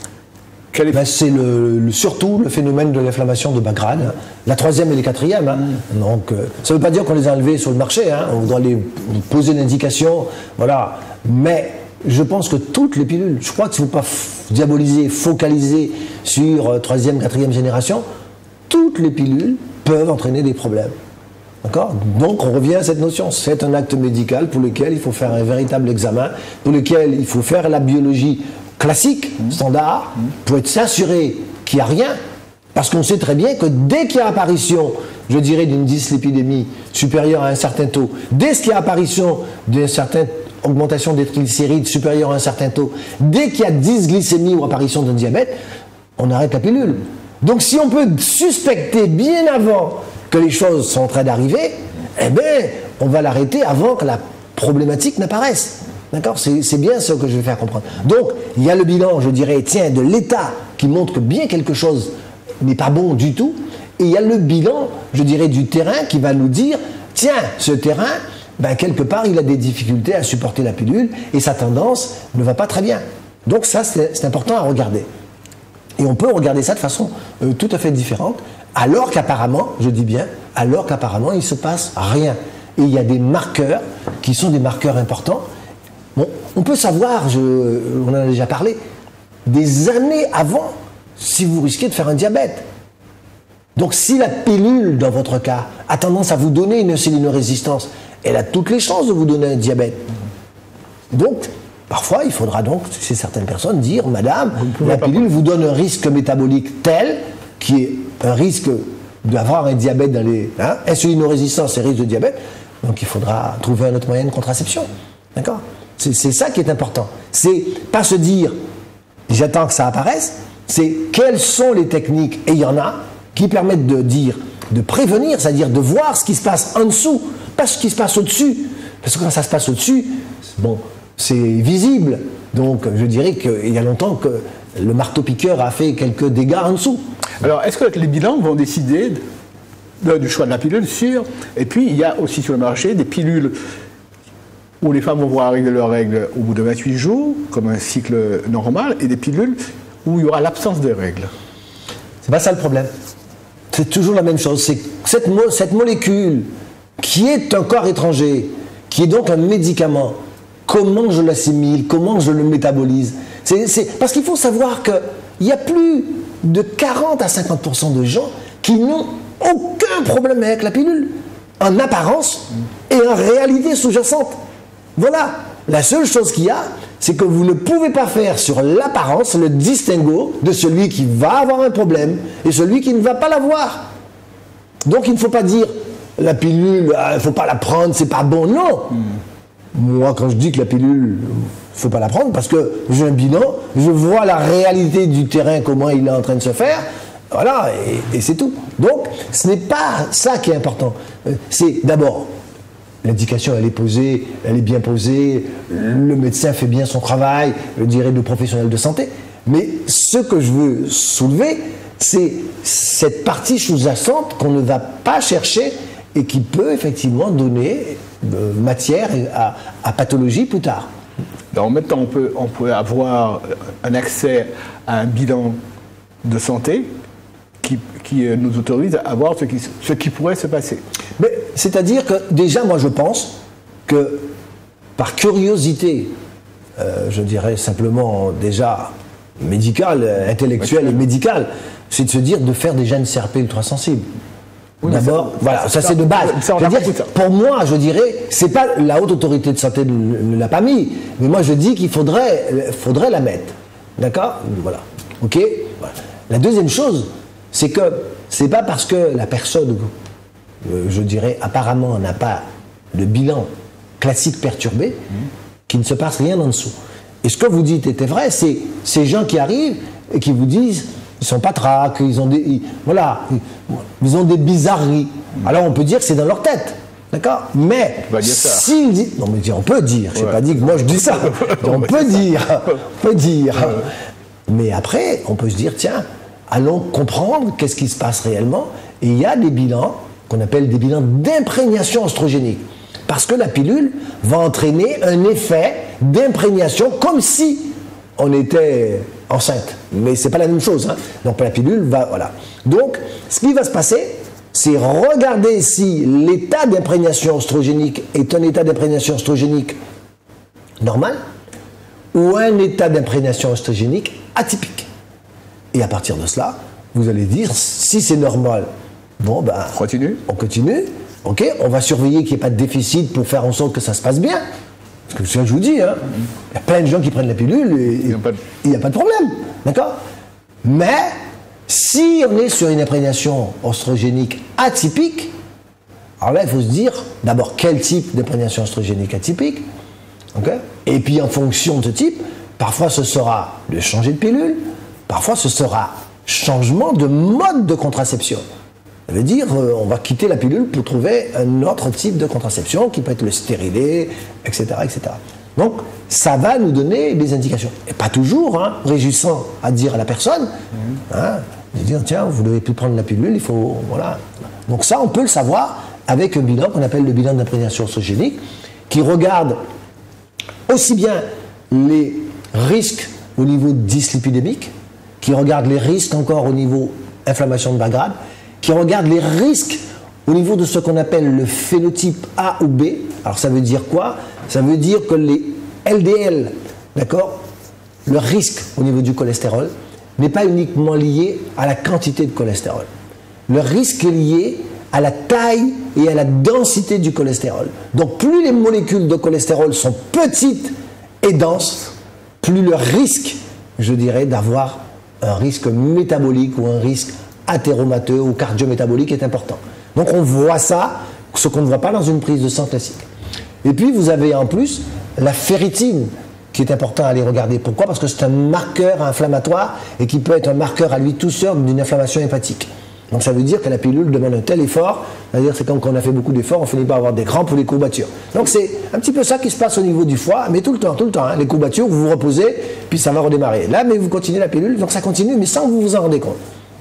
quel est... ben, c'est le, le, surtout le phénomène de l'inflammation de bas grade. La troisième et les quatrièmes. Hein. Mm. Donc, euh, ça ne veut pas dire qu'on les a enlevés sur le marché. Hein. On doit les poser l'indication. Voilà. Mais je pense que toutes les pilules, je crois qu'il ne faut pas f- diaboliser, focaliser sur euh, troisième, quatrième génération. Toutes les pilules peuvent entraîner des problèmes. D'accord ? Donc on revient à cette notion, c'est un acte médical pour lequel il faut faire un véritable examen, pour lequel il faut faire la biologie classique, mmh. standard, mmh. pour être s'assurer qu'il n'y a rien, parce qu'on sait très bien que dès qu'il y a apparition, je dirais, d'une dyslipidémie supérieure à un certain taux, dès qu'il y a apparition d'une certaine augmentation des triglycérides supérieure à un certain taux, dès qu'il y a dysglycémie ou apparition d'un diabète, on arrête la pilule. Donc si on peut suspecter bien avant que les choses sont en train d'arriver, eh bien, on va l'arrêter avant que la problématique n'apparaisse. D'accord ? C'est, c'est bien ça que je vais faire comprendre. Donc, il y a le bilan, je dirais, tiens, de l'État qui montre que bien quelque chose n'est pas bon du tout, et il y a le bilan, je dirais, du terrain qui va nous dire, tiens, ce terrain, ben, quelque part, il a des difficultés à supporter la pilule, et sa tendance ne va pas très bien. Donc ça, c'est, c'est important à regarder. Et on peut regarder ça de façon euh, tout à fait différente. Alors qu'apparemment, je dis bien, alors qu'apparemment il ne se passe rien. Et il y a des marqueurs qui sont des marqueurs importants. Bon, on peut savoir, je, on en a déjà parlé, des années avant, si vous risquez de faire un diabète. Donc si la pilule, dans votre cas, a tendance à vous donner une insulinorésistance, elle a toutes les chances de vous donner un diabète. Donc, parfois, il faudra donc, chez certaines personnes, dire, madame, la pilule vous donne un risque métabolique tel, qui est un risque d'avoir un diabète dans les... Hein, insulinorésistance et risque de diabète, donc il faudra trouver un autre moyen de contraception. D'accord ? C'est, c'est ça qui est important. C'est pas se dire, j'attends que ça apparaisse, c'est quelles sont les techniques, et il y en a, qui permettent de dire, de prévenir, c'est-à-dire de voir ce qui se passe en dessous, pas ce qui se passe au-dessus. Parce que quand ça se passe au-dessus, bon, c'est visible. Donc je dirais qu'il y a longtemps que le marteau-piqueur a fait quelques dégâts en dessous. Alors, est-ce que les bilans vont décider de, du choix de la pilule sur... Et puis, il y a aussi sur le marché des pilules où les femmes vont voir arriver leurs règles au bout de vingt-huit jours, comme un cycle normal, et des pilules où il y aura l'absence de règles. C'est pas ça le problème. C'est toujours la même chose. C'est cette, mo- cette molécule qui est un corps étranger, qui est donc un médicament, comment je l'assimile, comment je le métabolise. C'est, c'est... Parce qu'il faut savoir qu'il y a plus de quarante à cinquante pour cent de gens qui n'ont aucun problème avec la pilule, en apparence et en réalité sous-jacente. Voilà. La seule chose qu'il y a, c'est que vous ne pouvez pas faire sur l'apparence le distinguo de celui qui va avoir un problème et celui qui ne va pas l'avoir. Donc il ne faut pas dire la pilule, il ne faut pas la prendre, c'est pas bon. Non. Mm. Moi, quand je dis que la pilule, il ne faut pas la prendre, parce que j'ai un bilan, je vois la réalité du terrain, comment il est en train de se faire, voilà, et, et c'est tout. Donc, ce n'est pas ça qui est important. C'est d'abord, l'indication, elle est posée, elle est bien posée, le médecin fait bien son travail, je dirais le professionnel de santé. Mais ce que je veux soulever, c'est cette partie sous-jacente qu'on ne va pas chercher et qui peut effectivement donner euh, matière à, à pathologie plus tard. Donc maintenant, on peut, on peut avoir un accès à un bilan de santé qui, qui nous autorise à voir ce qui, ce qui pourrait se passer. Mais, c'est-à-dire que déjà, moi je pense que par curiosité, euh, je dirais simplement déjà médicale, intellectuelle et médicale, c'est de se dire de faire déjà une C R P ultrasensible. Oui, D'abord, ça, voilà, ça, ça c'est de base. Ça, je veux dire, pour moi, je dirais, c'est pas la haute autorité de santé ne l'a pas mis, mais moi je dis qu'il faudrait, faudrait la mettre. D'accord ? Voilà. Ok ? Voilà. La deuxième chose, c'est que c'est pas parce que la personne, euh, je dirais, apparemment n'a pas de bilan classique perturbé, mmh. qu'il ne se passe rien en dessous. Et ce que vous dites était vrai, c'est ces gens qui arrivent et qui vous disent. Ils sont pas traques, ils ont des, ils, voilà, ils, ils ont des bizarreries. Alors on peut dire que c'est dans leur tête, d'accord ? Mais s'ils disent, non mais on peut dire, j'ai ouais. pas dit que moi je dis ça. On peut dire, on peut dire. Mais après, on peut se dire, tiens, allons comprendre qu'est-ce qui se passe réellement. Et il y a des bilans qu'on appelle des bilans d'imprégnation oestrogénique, parce que la pilule va entraîner un effet d'imprégnation, comme si on était enceinte, mais c'est pas la même chose. Hein. Donc la pilule va, voilà. Donc, ce qui va se passer, c'est regarder si l'état d'imprégnation oestrogénique est un état d'imprégnation oestrogénique normal ou un état d'imprégnation oestrogénique atypique. Et à partir de cela, vous allez dire si c'est normal. Bon ben, continue. On continue. Ok, on va surveiller qu'il n'y ait pas de déficit pour faire en sorte que ça se passe bien. Parce que c'est ce que je vous dis, hein, il y a plein de gens qui prennent la pilule et il n'y a, de... a pas de problème, d'accord ? Mais si on est sur une imprégnation oestrogénique atypique, alors là il faut se dire d'abord quel type d'imprégnation oestrogénique atypique, okay ? Et puis en fonction de ce type, parfois ce sera de changer de pilule, parfois ce sera changement de mode de contraception. Ça veut dire euh, on va quitter la pilule pour trouver un autre type de contraception qui peut être le stérilet, et cetera, et cetera. Donc ça va nous donner des indications. Et pas toujours hein, réjouissant à dire à la personne, mmh. hein, de dire tiens, vous ne devez plus prendre la pilule, il faut... Voilà. Donc ça, on peut le savoir avec un bilan qu'on appelle le bilan d'imprégnation oestrogénique, qui regarde aussi bien les risques au niveau dyslipidémique, qui regarde les risques encore au niveau inflammation de bas grade, qui regarde les risques au niveau de ce qu'on appelle le phénotype A ou B. Alors ça veut dire quoi? Ça veut dire que les L D L, d'accord, le risque au niveau du cholestérol n'est pas uniquement lié à la quantité de cholestérol. Le risque est lié à la taille et à la densité du cholestérol. Donc plus les molécules de cholestérol sont petites et denses, plus le risque, je dirais, d'avoir un risque métabolique ou un risque athéromateux ou cardiométabolique est important. Donc on voit ça, ce qu'on ne voit pas dans une prise de sang classique. Et puis vous avez en plus la ferritine qui est important à aller regarder. Pourquoi? Parce que c'est un marqueur inflammatoire et qui peut être un marqueur à lui tout seul d'une inflammation hépatique. Donc ça veut dire que la pilule demande un tel effort, c'est-à-dire c'est comme quand on a fait beaucoup d'efforts, on finit par avoir des crampes ou des courbatures. Donc c'est un petit peu ça qui se passe au niveau du foie, mais tout le temps, tout le temps. Hein. Les courbatures, vous vous reposez, puis ça va redémarrer. Là, mais vous continuez la pilule, donc ça continue, mais sans que vous vous en rendez compte.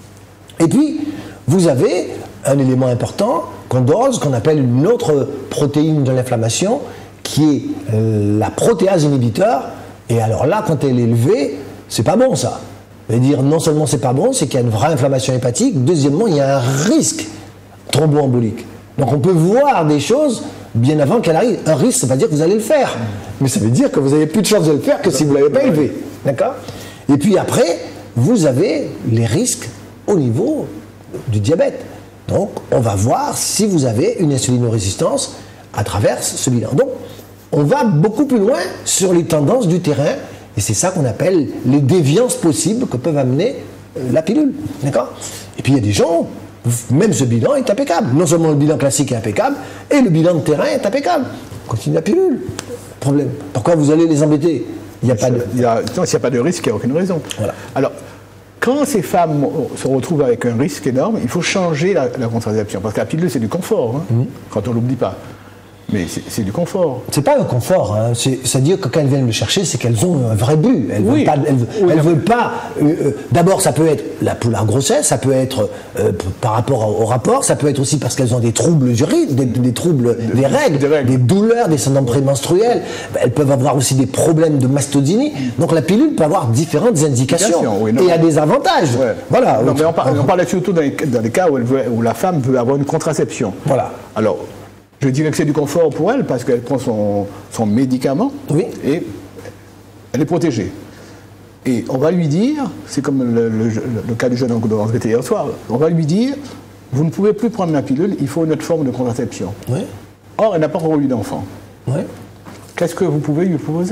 Et puis, vous avez un élément important qu'on dose, qu'on appelle une autre protéine de l'inflammation, qui est euh, la protéase inhibiteur. Et alors là, quand elle est élevée, c'est pas bon ça. C'est-à-dire, non seulement c'est pas bon, c'est qu'il y a une vraie inflammation hépatique. Deuxièmement, il y a un risque thromboembolique. Donc on peut voir des choses bien avant qu'elle arrive. Un risque, ça ne veut pas dire que vous allez le faire. Mais ça veut dire que vous avez plus de chances de le faire que si vous ne l'avez pas élevé. D'accord? Et puis après, vous avez les risques au niveau du diabète. Donc on va voir si vous avez une insulinorésistance à travers ce bilan. Donc on va beaucoup plus loin sur les tendances du terrain. Et c'est ça qu'on appelle les déviances possibles que peuvent amener euh, la pilule. D'accord? Et puis il y a des gens, même ce bilan est impeccable. Non seulement le bilan classique est impeccable, et le bilan de terrain est impeccable. Continue la pilule. Problème. Pourquoi vous allez les embêter? Il n'y a pas de... Il y a, non, s'il n'y a pas de risque, il n'y a aucune raison. Voilà. Alors, quand ces femmes se retrouvent avec un risque énorme, il faut changer la, la contraception. Parce que la pilule, c'est du confort, hein, mmh. quand on ne l'oublie pas. Mais c'est du confort. C'est pas un confort, hein. C'est-à-dire que quand elles viennent le chercher, c'est qu'elles ont un vrai but. Elles ne oui. veulent pas. Elles, oui, elles veulent pas euh, euh, D'abord, ça peut être la, pour la grossesse, ça peut être euh, par rapport au, au rapport, ça peut être aussi parce qu'elles ont des troubles du rythme, des, des troubles de, des, règles, des règles, des douleurs, des syndromes prémenstruels. Elles peuvent avoir aussi des problèmes de mastodynie. Donc la pilule peut avoir différentes indications oui, et a des avantages. Ouais. Voilà. Non, mais on, parle, on parlait surtout dans les, dans les cas où, elle veut, où la femme veut avoir une contraception. Voilà. Alors. Je dirais que c'est du confort pour elle parce qu'elle prend son, son médicament oui. et elle est protégée. Et on va lui dire, c'est comme le, le, le cas du jeune homme que nous avons traité hier soir, on va lui dire, vous ne pouvez plus prendre la pilule, il faut une autre forme de contraception. Oui. Or, elle n'a pas encore eu d'enfant. Oui. Qu'est-ce que vous pouvez lui proposer?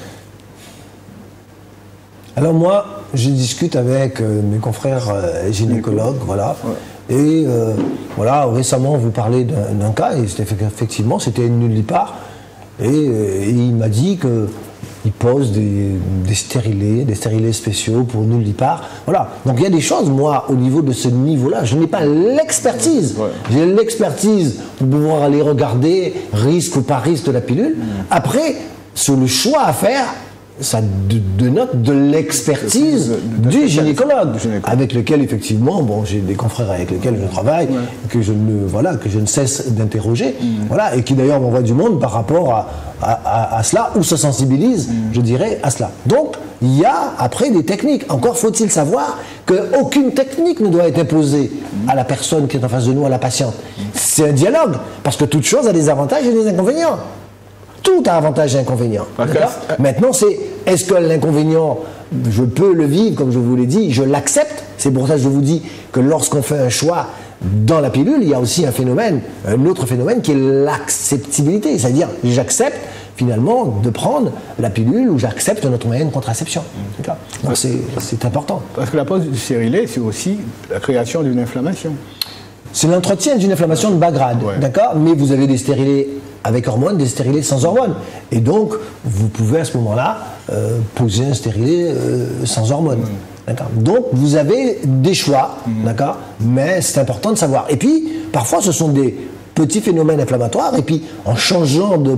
Alors moi, je discute avec euh, mes confrères euh, gynécologues, voilà. Ouais. Et euh, voilà, récemment, vous parlez d'un cas, et c'était effectivement, c'était une nullipare, et, euh, et il m'a dit qu'il pose des, des stérilés, des stérilés spéciaux pour nullipare. Voilà, donc il y a des choses, moi, au niveau de ce niveau-là, je n'ai pas l'expertise. Ouais. J'ai l'expertise pour pouvoir aller regarder risque ou pas risque de la pilule. Mmh. Après, sur le choix à faire, ça dénote de l'expertise du gynécologue, avec lequel effectivement, bon, j'ai des confrères avec lesquels je travaille, ouais. que je ne voilà, que je ne cesse d'interroger, mmh. voilà, et qui d'ailleurs m'envoient du monde par rapport à, à, à, à cela, ou se sensibilisent, mmh. je dirais, à cela. Donc, il y a après des techniques. Encore faut-il savoir qu'aucune technique ne doit être imposée mmh. à la personne qui est en face de nous, à la patiente. Mmh. C'est un dialogue, parce que toute chose a des avantages et des inconvénients. Tout a avantage et inconvénient. Okay. Maintenant, c'est est-ce que l'inconvénient, je peux le vivre, comme je vous l'ai dit, je l'accepte. C'est pour ça que je vous dis que lorsqu'on fait un choix dans la pilule, il y a aussi un phénomène, un autre phénomène qui est l'acceptabilité. C'est-à-dire, j'accepte finalement de prendre la pilule ou j'accepte notre moyen de contraception. Donc c'est important. Parce que la pose du stérilet, c'est aussi la création d'une inflammation. C'est l'entretien d'une inflammation de bas grade, ouais. d'accord? Mais vous avez des stérilés avec hormones, des stérilés sans hormones. Et donc, vous pouvez à ce moment-là euh, poser un stérilet euh, sans hormones. Mmh. D'accord? Donc, vous avez des choix, mmh. d'accord? Mais c'est important de savoir. Et puis, parfois, ce sont des petits phénomènes inflammatoires. Et puis, en changeant de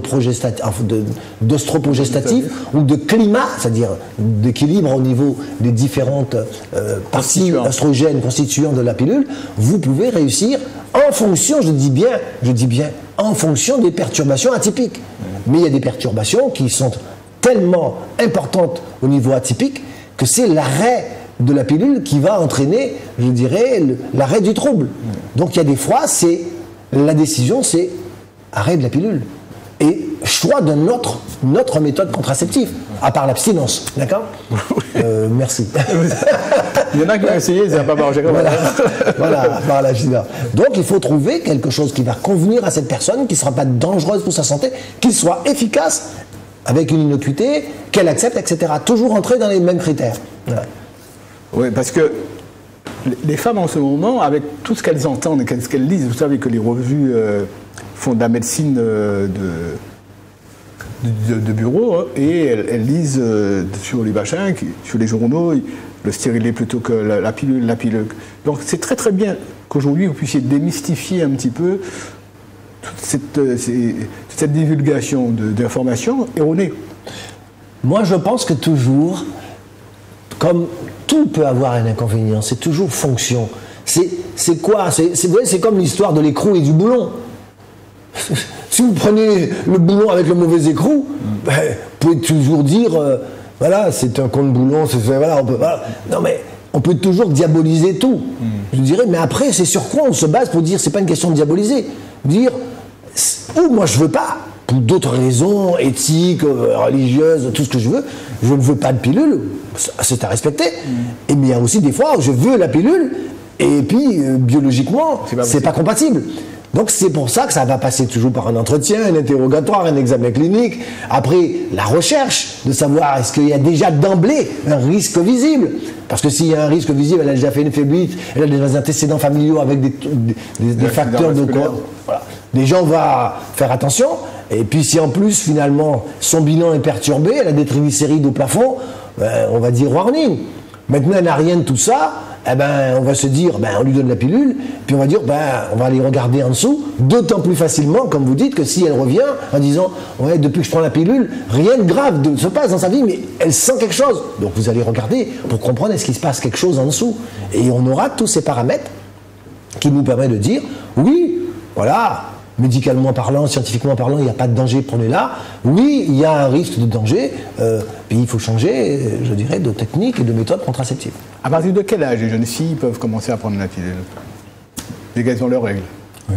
d'ostropogestatif ou de climat, c'est-à-dire d'équilibre au niveau des différentes euh, parties oestrogènes constituantes de la pilule, vous pouvez réussir en fonction, je dis bien, je dis bien, en fonction des perturbations atypiques. Mais il y a des perturbations qui sont tellement importantes au niveau atypique que c'est l'arrêt de la pilule qui va entraîner, je dirais, l'arrêt du trouble. Donc il y a des fois, c'est la décision, c'est arrêt de la pilule. Et choix d'une autre, une autre méthode contraceptive, à part l'abstinence. D'accord euh, Merci. Il y en a qui ont essayé, ça n'a pas marché. Voilà, voilà, à part l'abstinence. Donc il faut trouver quelque chose qui va convenir à cette personne, qui ne sera pas dangereuse pour sa santé, qui soit efficace, avec une innocuité, qu'elle accepte, et cetera. Toujours entrer dans les mêmes critères. Voilà. Oui, parce que les femmes en ce moment, avec tout ce qu'elles entendent et ce qu'elles lisent, vous savez que les revues euh, font de la médecine euh, de, de, de bureau, hein, et elles, elles lisent euh, sur les machins, sur les journaux, le stérilet plutôt que la, la pilule, la pilule. Donc c'est très très bien qu'aujourd'hui vous puissiez démystifier un petit peu toute cette, euh, ces, cette divulgation d'informations erronées. Moi je pense que toujours, comme tout peut avoir un inconvénient, c'est toujours fonction. C'est quoi? C'est comme l'histoire de l'écrou et du boulon. Si vous prenez le boulon avec le mauvais écrou, mm. ben, vous pouvez toujours dire, euh, voilà, c'est un con de boulon, voilà, on peut, voilà. Non mais, on peut toujours diaboliser tout. Mm. Je dirais, mais après, c'est sur quoi on se base pour dire, c'est pas une question de diaboliser. Dire, ou moi je veux pas, pour d'autres raisons, éthiques, religieuses, tout ce que je veux, je ne veux pas de pilule, c'est à respecter. Mm. Et mais il y a aussi des fois où je veux la pilule, et puis euh, biologiquement, c'est pas, pas compatible. Donc c'est pour ça que ça va passer toujours par un entretien, un interrogatoire, un examen clinique. Après, la recherche de savoir est-ce qu'il y a déjà d'emblée un risque visible. Parce que s'il y a un risque visible, elle a déjà fait une faiblite, elle a des antécédents familiaux avec des, des, des, des facteurs de quoi. Voilà. Les gens vont faire attention. Et puis si en plus, finalement, son bilan est perturbé, elle a des triglycérides au plafond, ben, on va dire warning. Maintenant, elle n'a rien de tout ça. Eh ben, on va se dire, ben, on lui donne la pilule, puis on va dire, ben, on va aller regarder en dessous, d'autant plus facilement, comme vous dites, que si elle revient en disant, ouais, depuis que je prends la pilule, rien de grave de, se passe dans sa vie, mais elle sent quelque chose. Donc vous allez regarder pour comprendre est-ce qu'il se passe quelque chose en dessous. Et on aura tous ces paramètres qui nous permettent de dire, oui, voilà, médicalement parlant, scientifiquement parlant, il n'y a pas de danger, prenez-la. Oui, il y a un risque de danger, euh, puis il faut changer, je dirais, de technique et de méthode contraceptive. À partir de quel âge les jeunes filles peuvent commencer à prendre la pilule? Dès qu'elles ont leurs règles. Oui.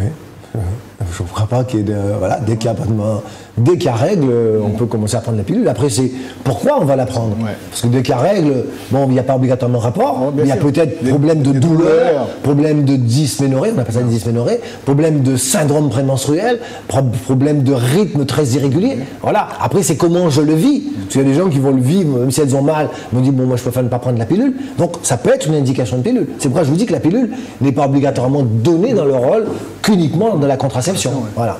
Je ne crois pas qu'il y ait de, voilà, dès qu'il y a pas de, dès qu'il y a règle, on peut commencer à prendre la pilule. Après, c'est pourquoi on va la prendre. Ouais. Parce que dès qu'il y a règle, bon, il n'y a pas obligatoirement rapport, oh, mais il y a peut-être problème de douleur, douleurs. problème de dysménorrhée, on appelle ça une dysménorrée, problème de syndrome prémenstruel, pro problème de rythme très irrégulier. Voilà. Après, c'est comment je le vis. Parce qu'il y a des gens qui vont le vivre, même si elles ont mal, me disent, bon, moi, je préfère ne pas prendre la pilule. Donc, ça peut être une indication de pilule. C'est pourquoi je vous dis que la pilule n'est pas obligatoirement donnée dans le rôle qu'uniquement de la contraception. Ouais. Voilà.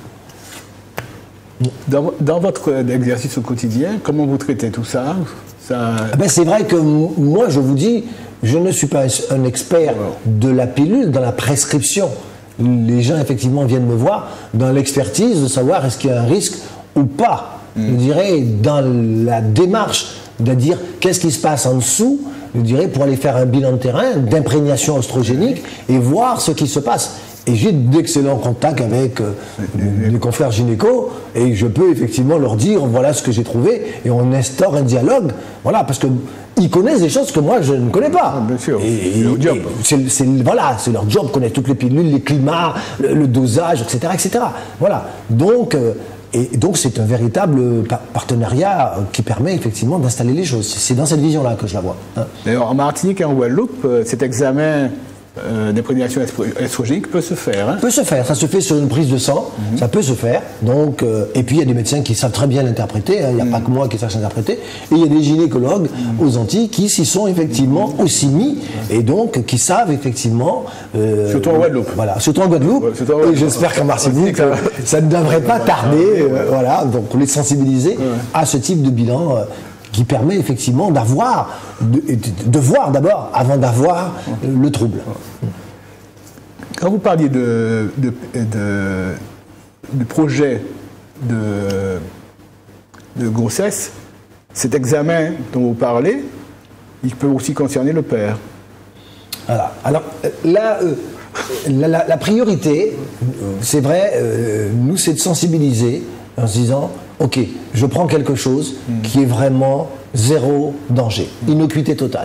Dans, dans votre exercice au quotidien, comment vous traitez tout ça, ça... Ben c'est vrai que moi, je vous dis, je ne suis pas un expert de la pilule dans la prescription. Les gens, effectivement, viennent me voir dans l'expertise de savoir est-ce qu'il y a un risque ou pas. Mm. Je dirais, dans la démarche de dire qu'est-ce qui se passe en dessous, je dirais, pour aller faire un bilan de terrain, d'imprégnation oestrogénique et voir ce qui se passe. Et j'ai d'excellents contacts avec euh, des confrères gynécos et je peux effectivement leur dire voilà ce que j'ai trouvé et on instaure un dialogue. Voilà, parce qu'ils connaissent des choses que moi je ne connais pas. Bien sûr, c'est leur job. C'est voilà, c'est leur job, connaître toutes les pilules, les climats, le, le dosage, et cetera, et cetera. Voilà. Donc, euh, et donc c'est un véritable partenariat qui permet effectivement d'installer les choses. C'est dans cette vision-là que je la vois. Hein. D'ailleurs, en Martinique et en Guadeloupe, cet examen Euh, d'imprégnation estrogénique peut se faire. Hein. Peut se faire, ça se fait sur une prise de sang, mm-hmm. ça peut se faire. Donc, euh, et puis il y a des médecins qui savent très bien l'interpréter, hein. Il n'y a mm-hmm. pas que moi qui sache l'interpréter. Et il y a des gynécologues mm-hmm. aux Antilles qui s'y sont effectivement mm-hmm. aussi mis et donc qui savent effectivement. Euh, surtout en Guadeloupe. Voilà, surtout en Guadeloupe. Ouais, et j'espère qu'en Martinique, ça, ça ne devrait pas tarder. Euh, voilà, donc pour les sensibiliser ouais. à ce type de bilan. Euh, qui permet effectivement d'avoir, de, de voir d'abord, avant d'avoir le trouble. Quand vous parliez de, de, de, de projet de, de grossesse, cet examen dont vous parlez, il peut aussi concerner le père. Voilà. Alors là, euh, la, la, la priorité, c'est vrai, euh, nous, c'est de sensibiliser en se disant ok, je prends quelque chose mmh. qui est vraiment zéro danger, innocuité totale.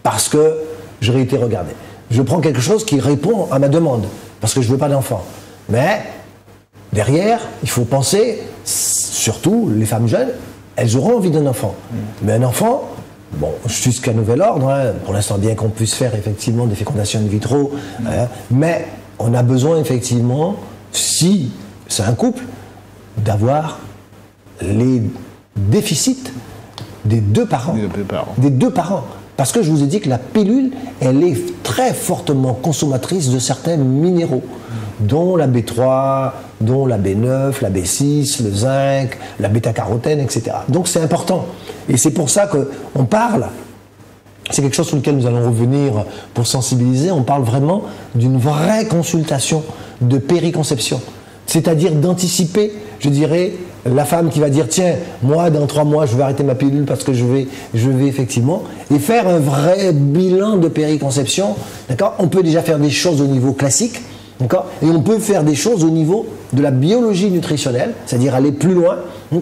parce que j'aurais été regardé. Je prends quelque chose qui répond à ma demande, parce que je ne veux pas d'enfant. Mais derrière, il faut penser, surtout les femmes jeunes, elles auront envie d'un enfant. Mmh. Mais un enfant, bon, jusqu'à nouvel ordre, hein, pour l'instant, bien qu'on puisse faire effectivement des fécondations in vitro, mmh. hein, mais on a besoin effectivement, si c'est un couple, d'avoir les déficits des deux parents. Des deux parents. Des deux parents. Parce que je vous ai dit que la pilule, elle est très fortement consommatrice de certains minéraux, dont la B trois, dont la B neuf, la B six, le zinc, la bêta-carotène, et cetera. Donc c'est important. Et c'est pour ça qu'on parle, c'est quelque chose sur lequel nous allons revenir pour sensibiliser, on parle vraiment d'une vraie consultation de périconception. C'est-à-dire d'anticiper, je dirais, la femme qui va dire tiens, moi dans trois mois je vais arrêter ma pilule parce que je vais, je vais effectivement, et faire un vrai bilan de périconception, d'accord. On peut déjà faire des choses au niveau classique, d'accord, et on peut faire des choses au niveau de la biologie nutritionnelle, c'est-à-dire aller plus loin,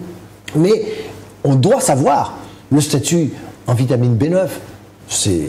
mais on doit savoir le statut en vitamine B neuf, c'est...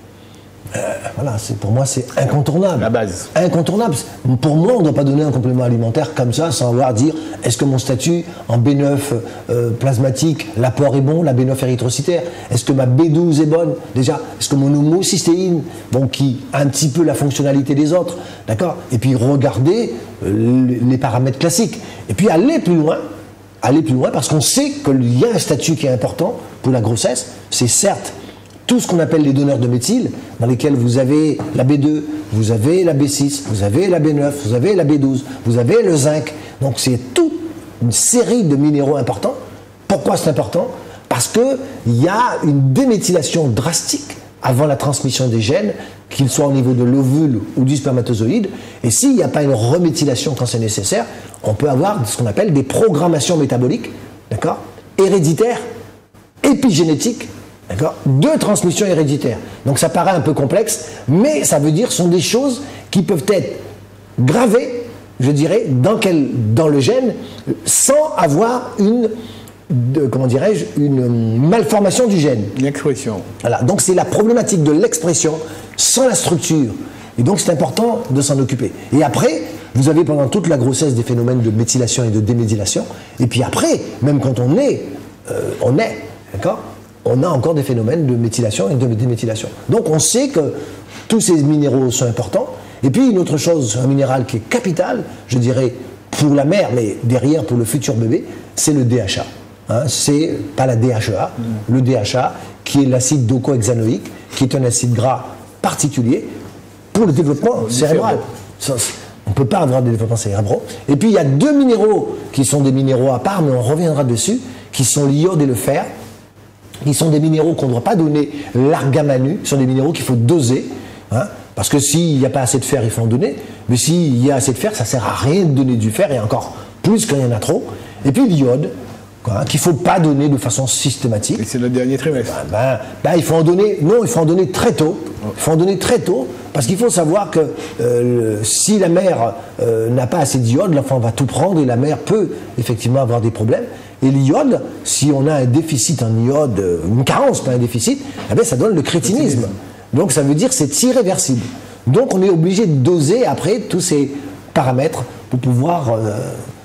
Euh, voilà, c'est, pour moi c'est incontournable. La base. Incontournable. Pour moi, on ne doit pas donner un complément alimentaire comme ça sans avoir à dire est-ce que mon statut en B neuf euh, plasmatique, l'apport est bon, la B neuf érythrocytaire, est-ce que ma B douze est bonne déjà, est-ce que mon homocystéine, bon, qui a un petit peu la fonctionnalité des autres, d'accord, et puis regarder euh, les paramètres classiques. Et puis aller plus loin, aller plus loin parce qu'on sait qu'il y a un statut qui est important pour la grossesse, c'est certes tout ce qu'on appelle les donneurs de méthyle, dans lesquels vous avez la B deux, vous avez la B six, vous avez la B neuf, vous avez la B douze, vous avez le zinc. Donc c'est toute une série de minéraux importants. Pourquoi c'est important? Parce qu'il y a une déméthylation drastique avant la transmission des gènes, qu'ils soient au niveau de l'ovule ou du spermatozoïde. Et s'il n'y a pas une reméthylation quand c'est nécessaire, on peut avoir ce qu'on appelle des programmations métaboliques, d'accord, héréditaires, épigénétiques, d'accord, de transmission héréditaire. Donc ça paraît un peu complexe, mais ça veut dire que ce sont des choses qui peuvent être gravées, je dirais, dans, quel, dans le gène, sans avoir une, de, comment dirais-je, une malformation du gène. L'expression. Voilà. Donc c'est la problématique de l'expression sans la structure. Et donc c'est important de s'en occuper. Et après, vous avez pendant toute la grossesse des phénomènes de méthylation et de déméthylation. Et puis après, même quand on est, euh, on est, d'accord, on a encore des phénomènes de méthylation et de déméthylation. Donc on sait que tous ces minéraux sont importants. Et puis une autre chose, un minéral qui est capital, je dirais, pour la mère, mais derrière pour le futur bébé, c'est le D H A. Hein, c'est pas la D H E A, mmh. le D H A, qui est l'acide docosahexaénoïque, qui est un acide gras particulier pour le développement cérébral. Ça, on ne peut pas avoir des développements cérébraux. Et puis il y a deux minéraux qui sont des minéraux à part, mais on reviendra dessus, qui sont l'iode et le fer. Qui sont des minéraux qu'on ne doit pas donner largement nu, ce sont des minéraux qu'il faut doser, hein, parce que s'il n'y a pas assez de fer, il faut en donner, mais s'il y a assez de fer, ça ne sert à rien de donner du fer, et encore plus quand il y en a trop. Et puis l'iode, hein, qu'il ne faut pas donner de façon systématique. Et c'est le dernier trimestre. Ben, ben, ben, il faut en donner, non, il faut en donner très tôt, il faut en donner très tôt, parce qu'il faut savoir que euh, si la mère euh, n'a pas assez d'iode, l'enfant va tout prendre, et la mère peut effectivement avoir des problèmes. Et l'iode, si on a un déficit en iode, une carence, pas un déficit, eh bien ça donne le crétinisme. Donc ça veut dire que c'est irréversible. Donc on est obligé de doser après tous ces paramètres pour pouvoir euh,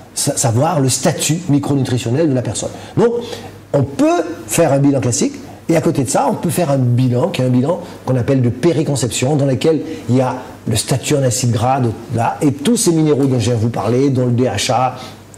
savoir le statut micronutritionnel de la personne. Donc on peut faire un bilan classique, et à côté de ça, on peut faire un bilan qui est un bilan qu'on appelle de périconception, dans lequel il y a le statut en acide gras, de, là, et tous ces minéraux dont je viens de vous parler, dont le D H A,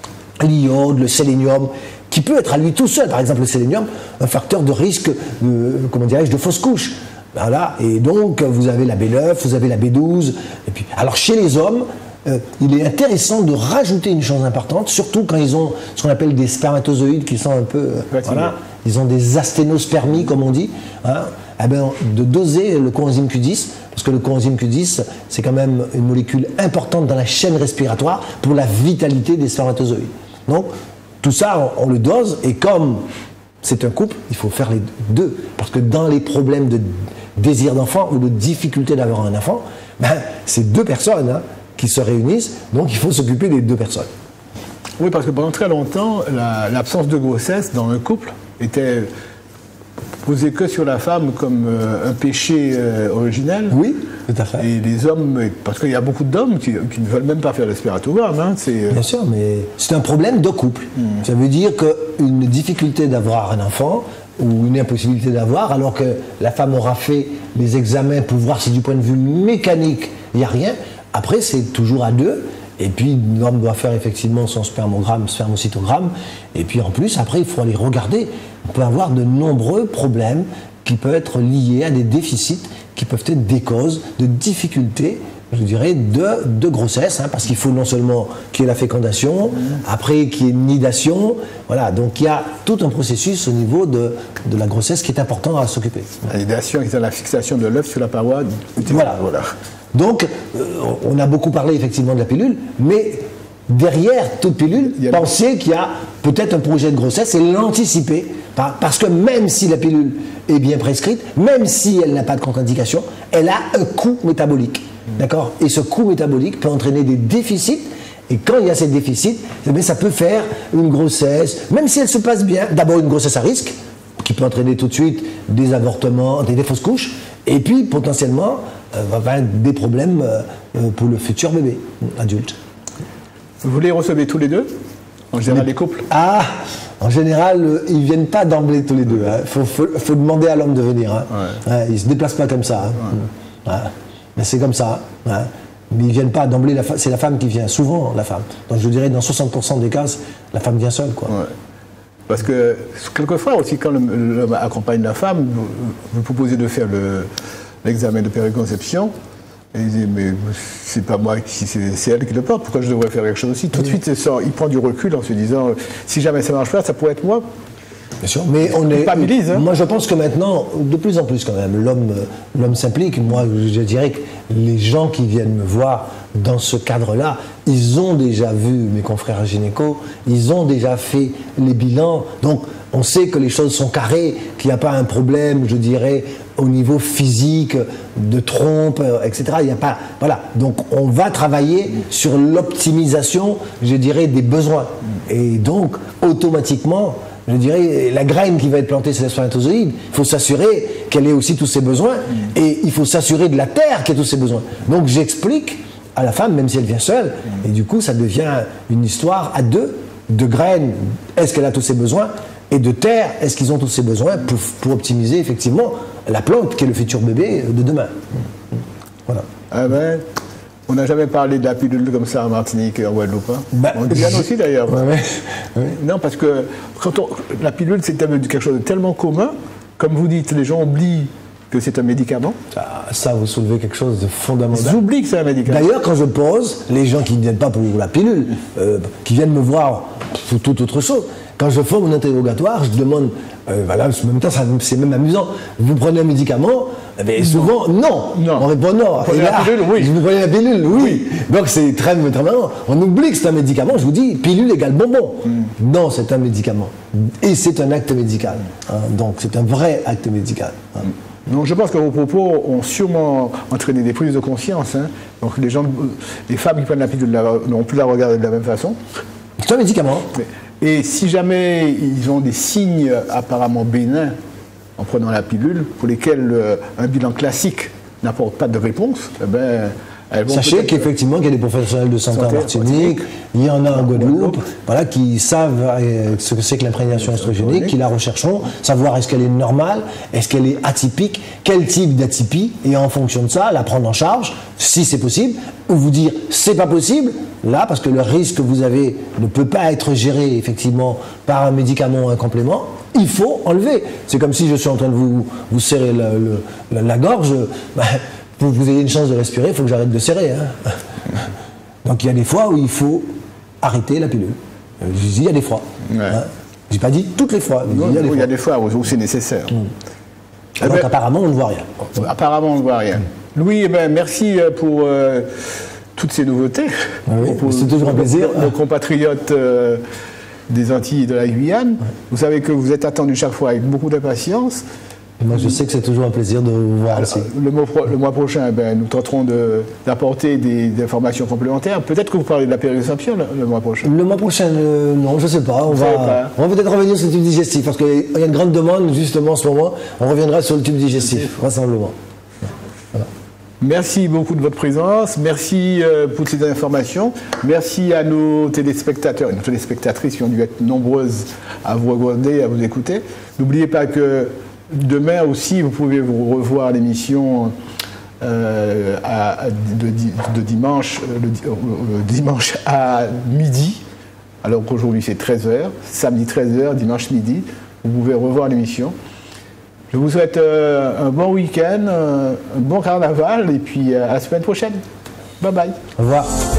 l'iode, le sélénium, qui peut être à lui tout seul, par exemple le sélénium, un facteur de risque de, comment dirais-je, de fausse couche. Voilà. Et donc vous avez la B neuf, vous avez la B douze. Et puis, alors chez les hommes, euh, il est intéressant de rajouter une chose importante, surtout quand ils ont ce qu'on appelle des spermatozoïdes qui sont un peu, euh, voilà, ils ont des asténospermies comme on dit, hein, eh bien, de doser le coenzyme Q dix, parce que le coenzyme Q dix, c'est quand même une molécule importante dans la chaîne respiratoire pour la vitalité des spermatozoïdes. Donc, tout ça, on, on le dose, et comme c'est un couple, il faut faire les deux. Parce que dans les problèmes de désir d'enfant ou de difficulté d'avoir un enfant, ben, c'est deux personnes hein, qui se réunissent, donc il faut s'occuper des deux personnes. Oui, parce que pendant très longtemps, la, l'absence de grossesse dans un couple était posé que sur la femme comme euh, un péché euh, originel. Oui, tout à fait. Et les hommes, parce qu'il y a beaucoup d'hommes qui, qui ne veulent même pas faire l'espératogramme. Hein, c'est, Bien sûr, mais c'est un problème de couple. Mm. Ça veut dire qu'une difficulté d'avoir un enfant ou une impossibilité d'avoir, alors que la femme aura fait les examens pour voir si du point de vue mécanique, il n'y a rien. Après, c'est toujours à deux. Et puis, l'homme doit faire effectivement son spermogramme, spermocytogramme. Et puis, en plus, après, il faut aller regarder. On peut avoir de nombreux problèmes qui peuvent être liés à des déficits, qui peuvent être des causes de difficultés, je dirais, de, de grossesse. Hein, parce qu'il faut non seulement qu'il y ait la fécondation, après qu'il y ait une nidation. Voilà, donc il y a tout un processus au niveau de, de la grossesse qui est important à s'occuper. La nidation est la fixation de l'œuf sur la paroi. Voilà, voilà. Donc, euh, on a beaucoup parlé effectivement de la pilule, mais derrière toute pilule, pensez qu'il y a peut-être un projet de grossesse et l'anticiper, parce que même si la pilule est bien prescrite, même si elle n'a pas de contre-indication, elle a un coût métabolique, mmh. d'accord ? Et ce coût métabolique peut entraîner des déficits, et quand il y a ces déficits, eh bien, ça peut faire une grossesse, même si elle se passe bien, d'abord une grossesse à risque, qui peut entraîner tout de suite des avortements, des, des fausses couches, et puis potentiellement euh, va avoir des problèmes euh, pour le futur bébé adulte. Vous les recevez tous les deux? En général, les couples? Ah, en général, euh, ils ne viennent pas d'emblée tous les deux. Il hein. faut, faut, faut demander à l'homme de venir. Hein. Ouais. Ouais, ils ne se déplacent pas comme ça. Hein. Ouais. Ouais. Mais c'est comme ça. Hein. Mais ils ne viennent pas d'emblée. C'est la femme qui vient, souvent la femme. Donc je dirais dans soixante pour cent des cas, la femme vient seule. Quoi. Ouais. Parce que quelquefois aussi, quand l'homme accompagne la femme, vous, vous proposez de faire le, l'examen de périconception. Et il dit, mais c'est pas moi, qui, c'est, c'est elle qui le porte, pourquoi je devrais faire quelque chose aussi? Tout oui. de suite, ça, il prend du recul en se disant, si jamais ça ne marche pas, ça pourrait être moi. Bien sûr, mais on est. Hein. Moi, je pense que maintenant, de plus en plus quand même, l'homme, l'homme s'implique. Moi, je dirais que les gens qui viennent me voir dans ce cadre-là, ils ont déjà vu mes confrères gynécos, ils ont déjà fait les bilans. Donc, on sait que les choses sont carrées, qu'il n'y a pas un problème, je dirais, au niveau physique, de trompe, et cetera. Il n'y a pas. Voilà. Donc, on va travailler sur l'optimisation, je dirais, des besoins. Et donc, automatiquement, je dirais, la graine qui va être plantée, c'est les spermatozoïdes. Il faut s'assurer qu'elle ait aussi tous ses besoins. Et il faut s'assurer de la terre qui a tous ses besoins. Donc, j'explique à la femme, même si elle vient seule. Et du coup, ça devient une histoire à deux, de graines, est-ce qu'elle a tous ses besoins, et de terre, est-ce qu'ils ont tous ses besoins pour, pour optimiser effectivement la plante qui est le futur bébé de demain. Voilà. Ah ben, on n'a jamais parlé de la pilule comme ça en Martinique et en Guadeloupe. Hein. Bah, on dit aussi d'ailleurs. Ouais, ouais, ouais. Non, parce que quand on, la pilule, c'est quelque chose de tellement commun. Comme vous dites, les gens oublient que c'est un médicament. Ça, ça, vous soulevez quelque chose de fondamental. Ils oublient que c'est un médicament. D'ailleurs, quand je pose, les gens qui ne viennent pas pour la pilule, euh, qui viennent me voir pour toute autre chose, quand je fais mon interrogatoire, je demande, euh, voilà, en même temps, ça, c'est même amusant, vous prenez un médicament? Eh souvent, non. non. On répond non. Vous prenez la pilule, oui. Vous prenez la pilule, oui. oui. Donc c'est très, très marrant. On oublie que c'est un médicament. Je vous dis, pilule égale bonbon. Mm. Non, c'est un médicament. Et c'est un acte médical. Hein. Donc c'est un vrai acte médical. Hein. Donc je pense que vos propos ont sûrement entraîné des prises de conscience. Hein. Donc les gens, les femmes qui prennent la pilule n'ont plus la regarder de la même façon. C'est un médicament. Et si jamais ils ont des signes apparemment bénins en prenant la pilule, pour lesquels euh, un bilan classique n'apporte pas de réponse, eh ben, elles vont sachez qu'effectivement, il y a des professionnels de santé, santé en Martinique, il y en a en Guadeloupe, voilà, qui savent euh, ce que c'est que l'imprégnation œstrogénique, qui la rechercheront, savoir est-ce qu'elle est normale, est-ce qu'elle est atypique, quel type d'atypie, et en fonction de ça, la prendre en charge, si c'est possible, ou vous dire c'est pas possible, là, parce que le risque que vous avez ne peut pas être géré effectivement par un médicament ou un complément, il faut enlever. C'est comme si je suis en train de vous, vous serrer la, le, la, la gorge, bah, pour que vous ayez une chance de respirer, il faut que j'arrête de serrer. Hein. Donc il y a des fois où il faut arrêter la pilule. Je dis il y a des fois. Ouais. Hein. Je n'ai pas dit toutes les fois, mais non, il y a des il fois. Y a des fois où c'est nécessaire. Mmh. Eh Donc ben, apparemment on ne voit rien. Apparemment on ne voit rien. Mmh. Louis, eh ben, merci pour euh, toutes ces nouveautés. Ah oui, c'est toujours un plaisir. Nos compatriotes euh, des Antilles et de la Guyane. Ouais. Vous savez que vous êtes attendus chaque fois avec beaucoup d'impatience. Moi, je sais que c'est toujours un plaisir de vous voir Alors, aussi. Le mois, pro- le mois prochain, ben, nous tenterons de- d'apporter des, des informations complémentaires. Peut-être que vous parlez de la périexemption le, le mois prochain. Le mois prochain, euh, non, je ne sais pas. On Vous savez va, pas. on va peut-être revenir sur le tube digestif parce qu'il y a une grande demande justement en ce moment. On reviendra sur le tube digestif, vraisemblablement. Merci beaucoup de votre présence. Merci euh, pour ces informations. Merci à nos téléspectateurs et nos téléspectatrices qui ont dû être nombreuses à vous regarder et à vous écouter. N'oubliez pas que demain aussi, vous pouvez vous revoir l'émission euh, à- de, di- de dimanche, euh, le, di- euh, dimanche à midi, alors qu'aujourd'hui c'est treize heures, samedi treize heures, dimanche midi. Vous pouvez revoir l'émission. Je vous souhaite euh, un bon week-end, euh, un bon carnaval et puis euh, à la semaine prochaine. Bye bye. Au revoir.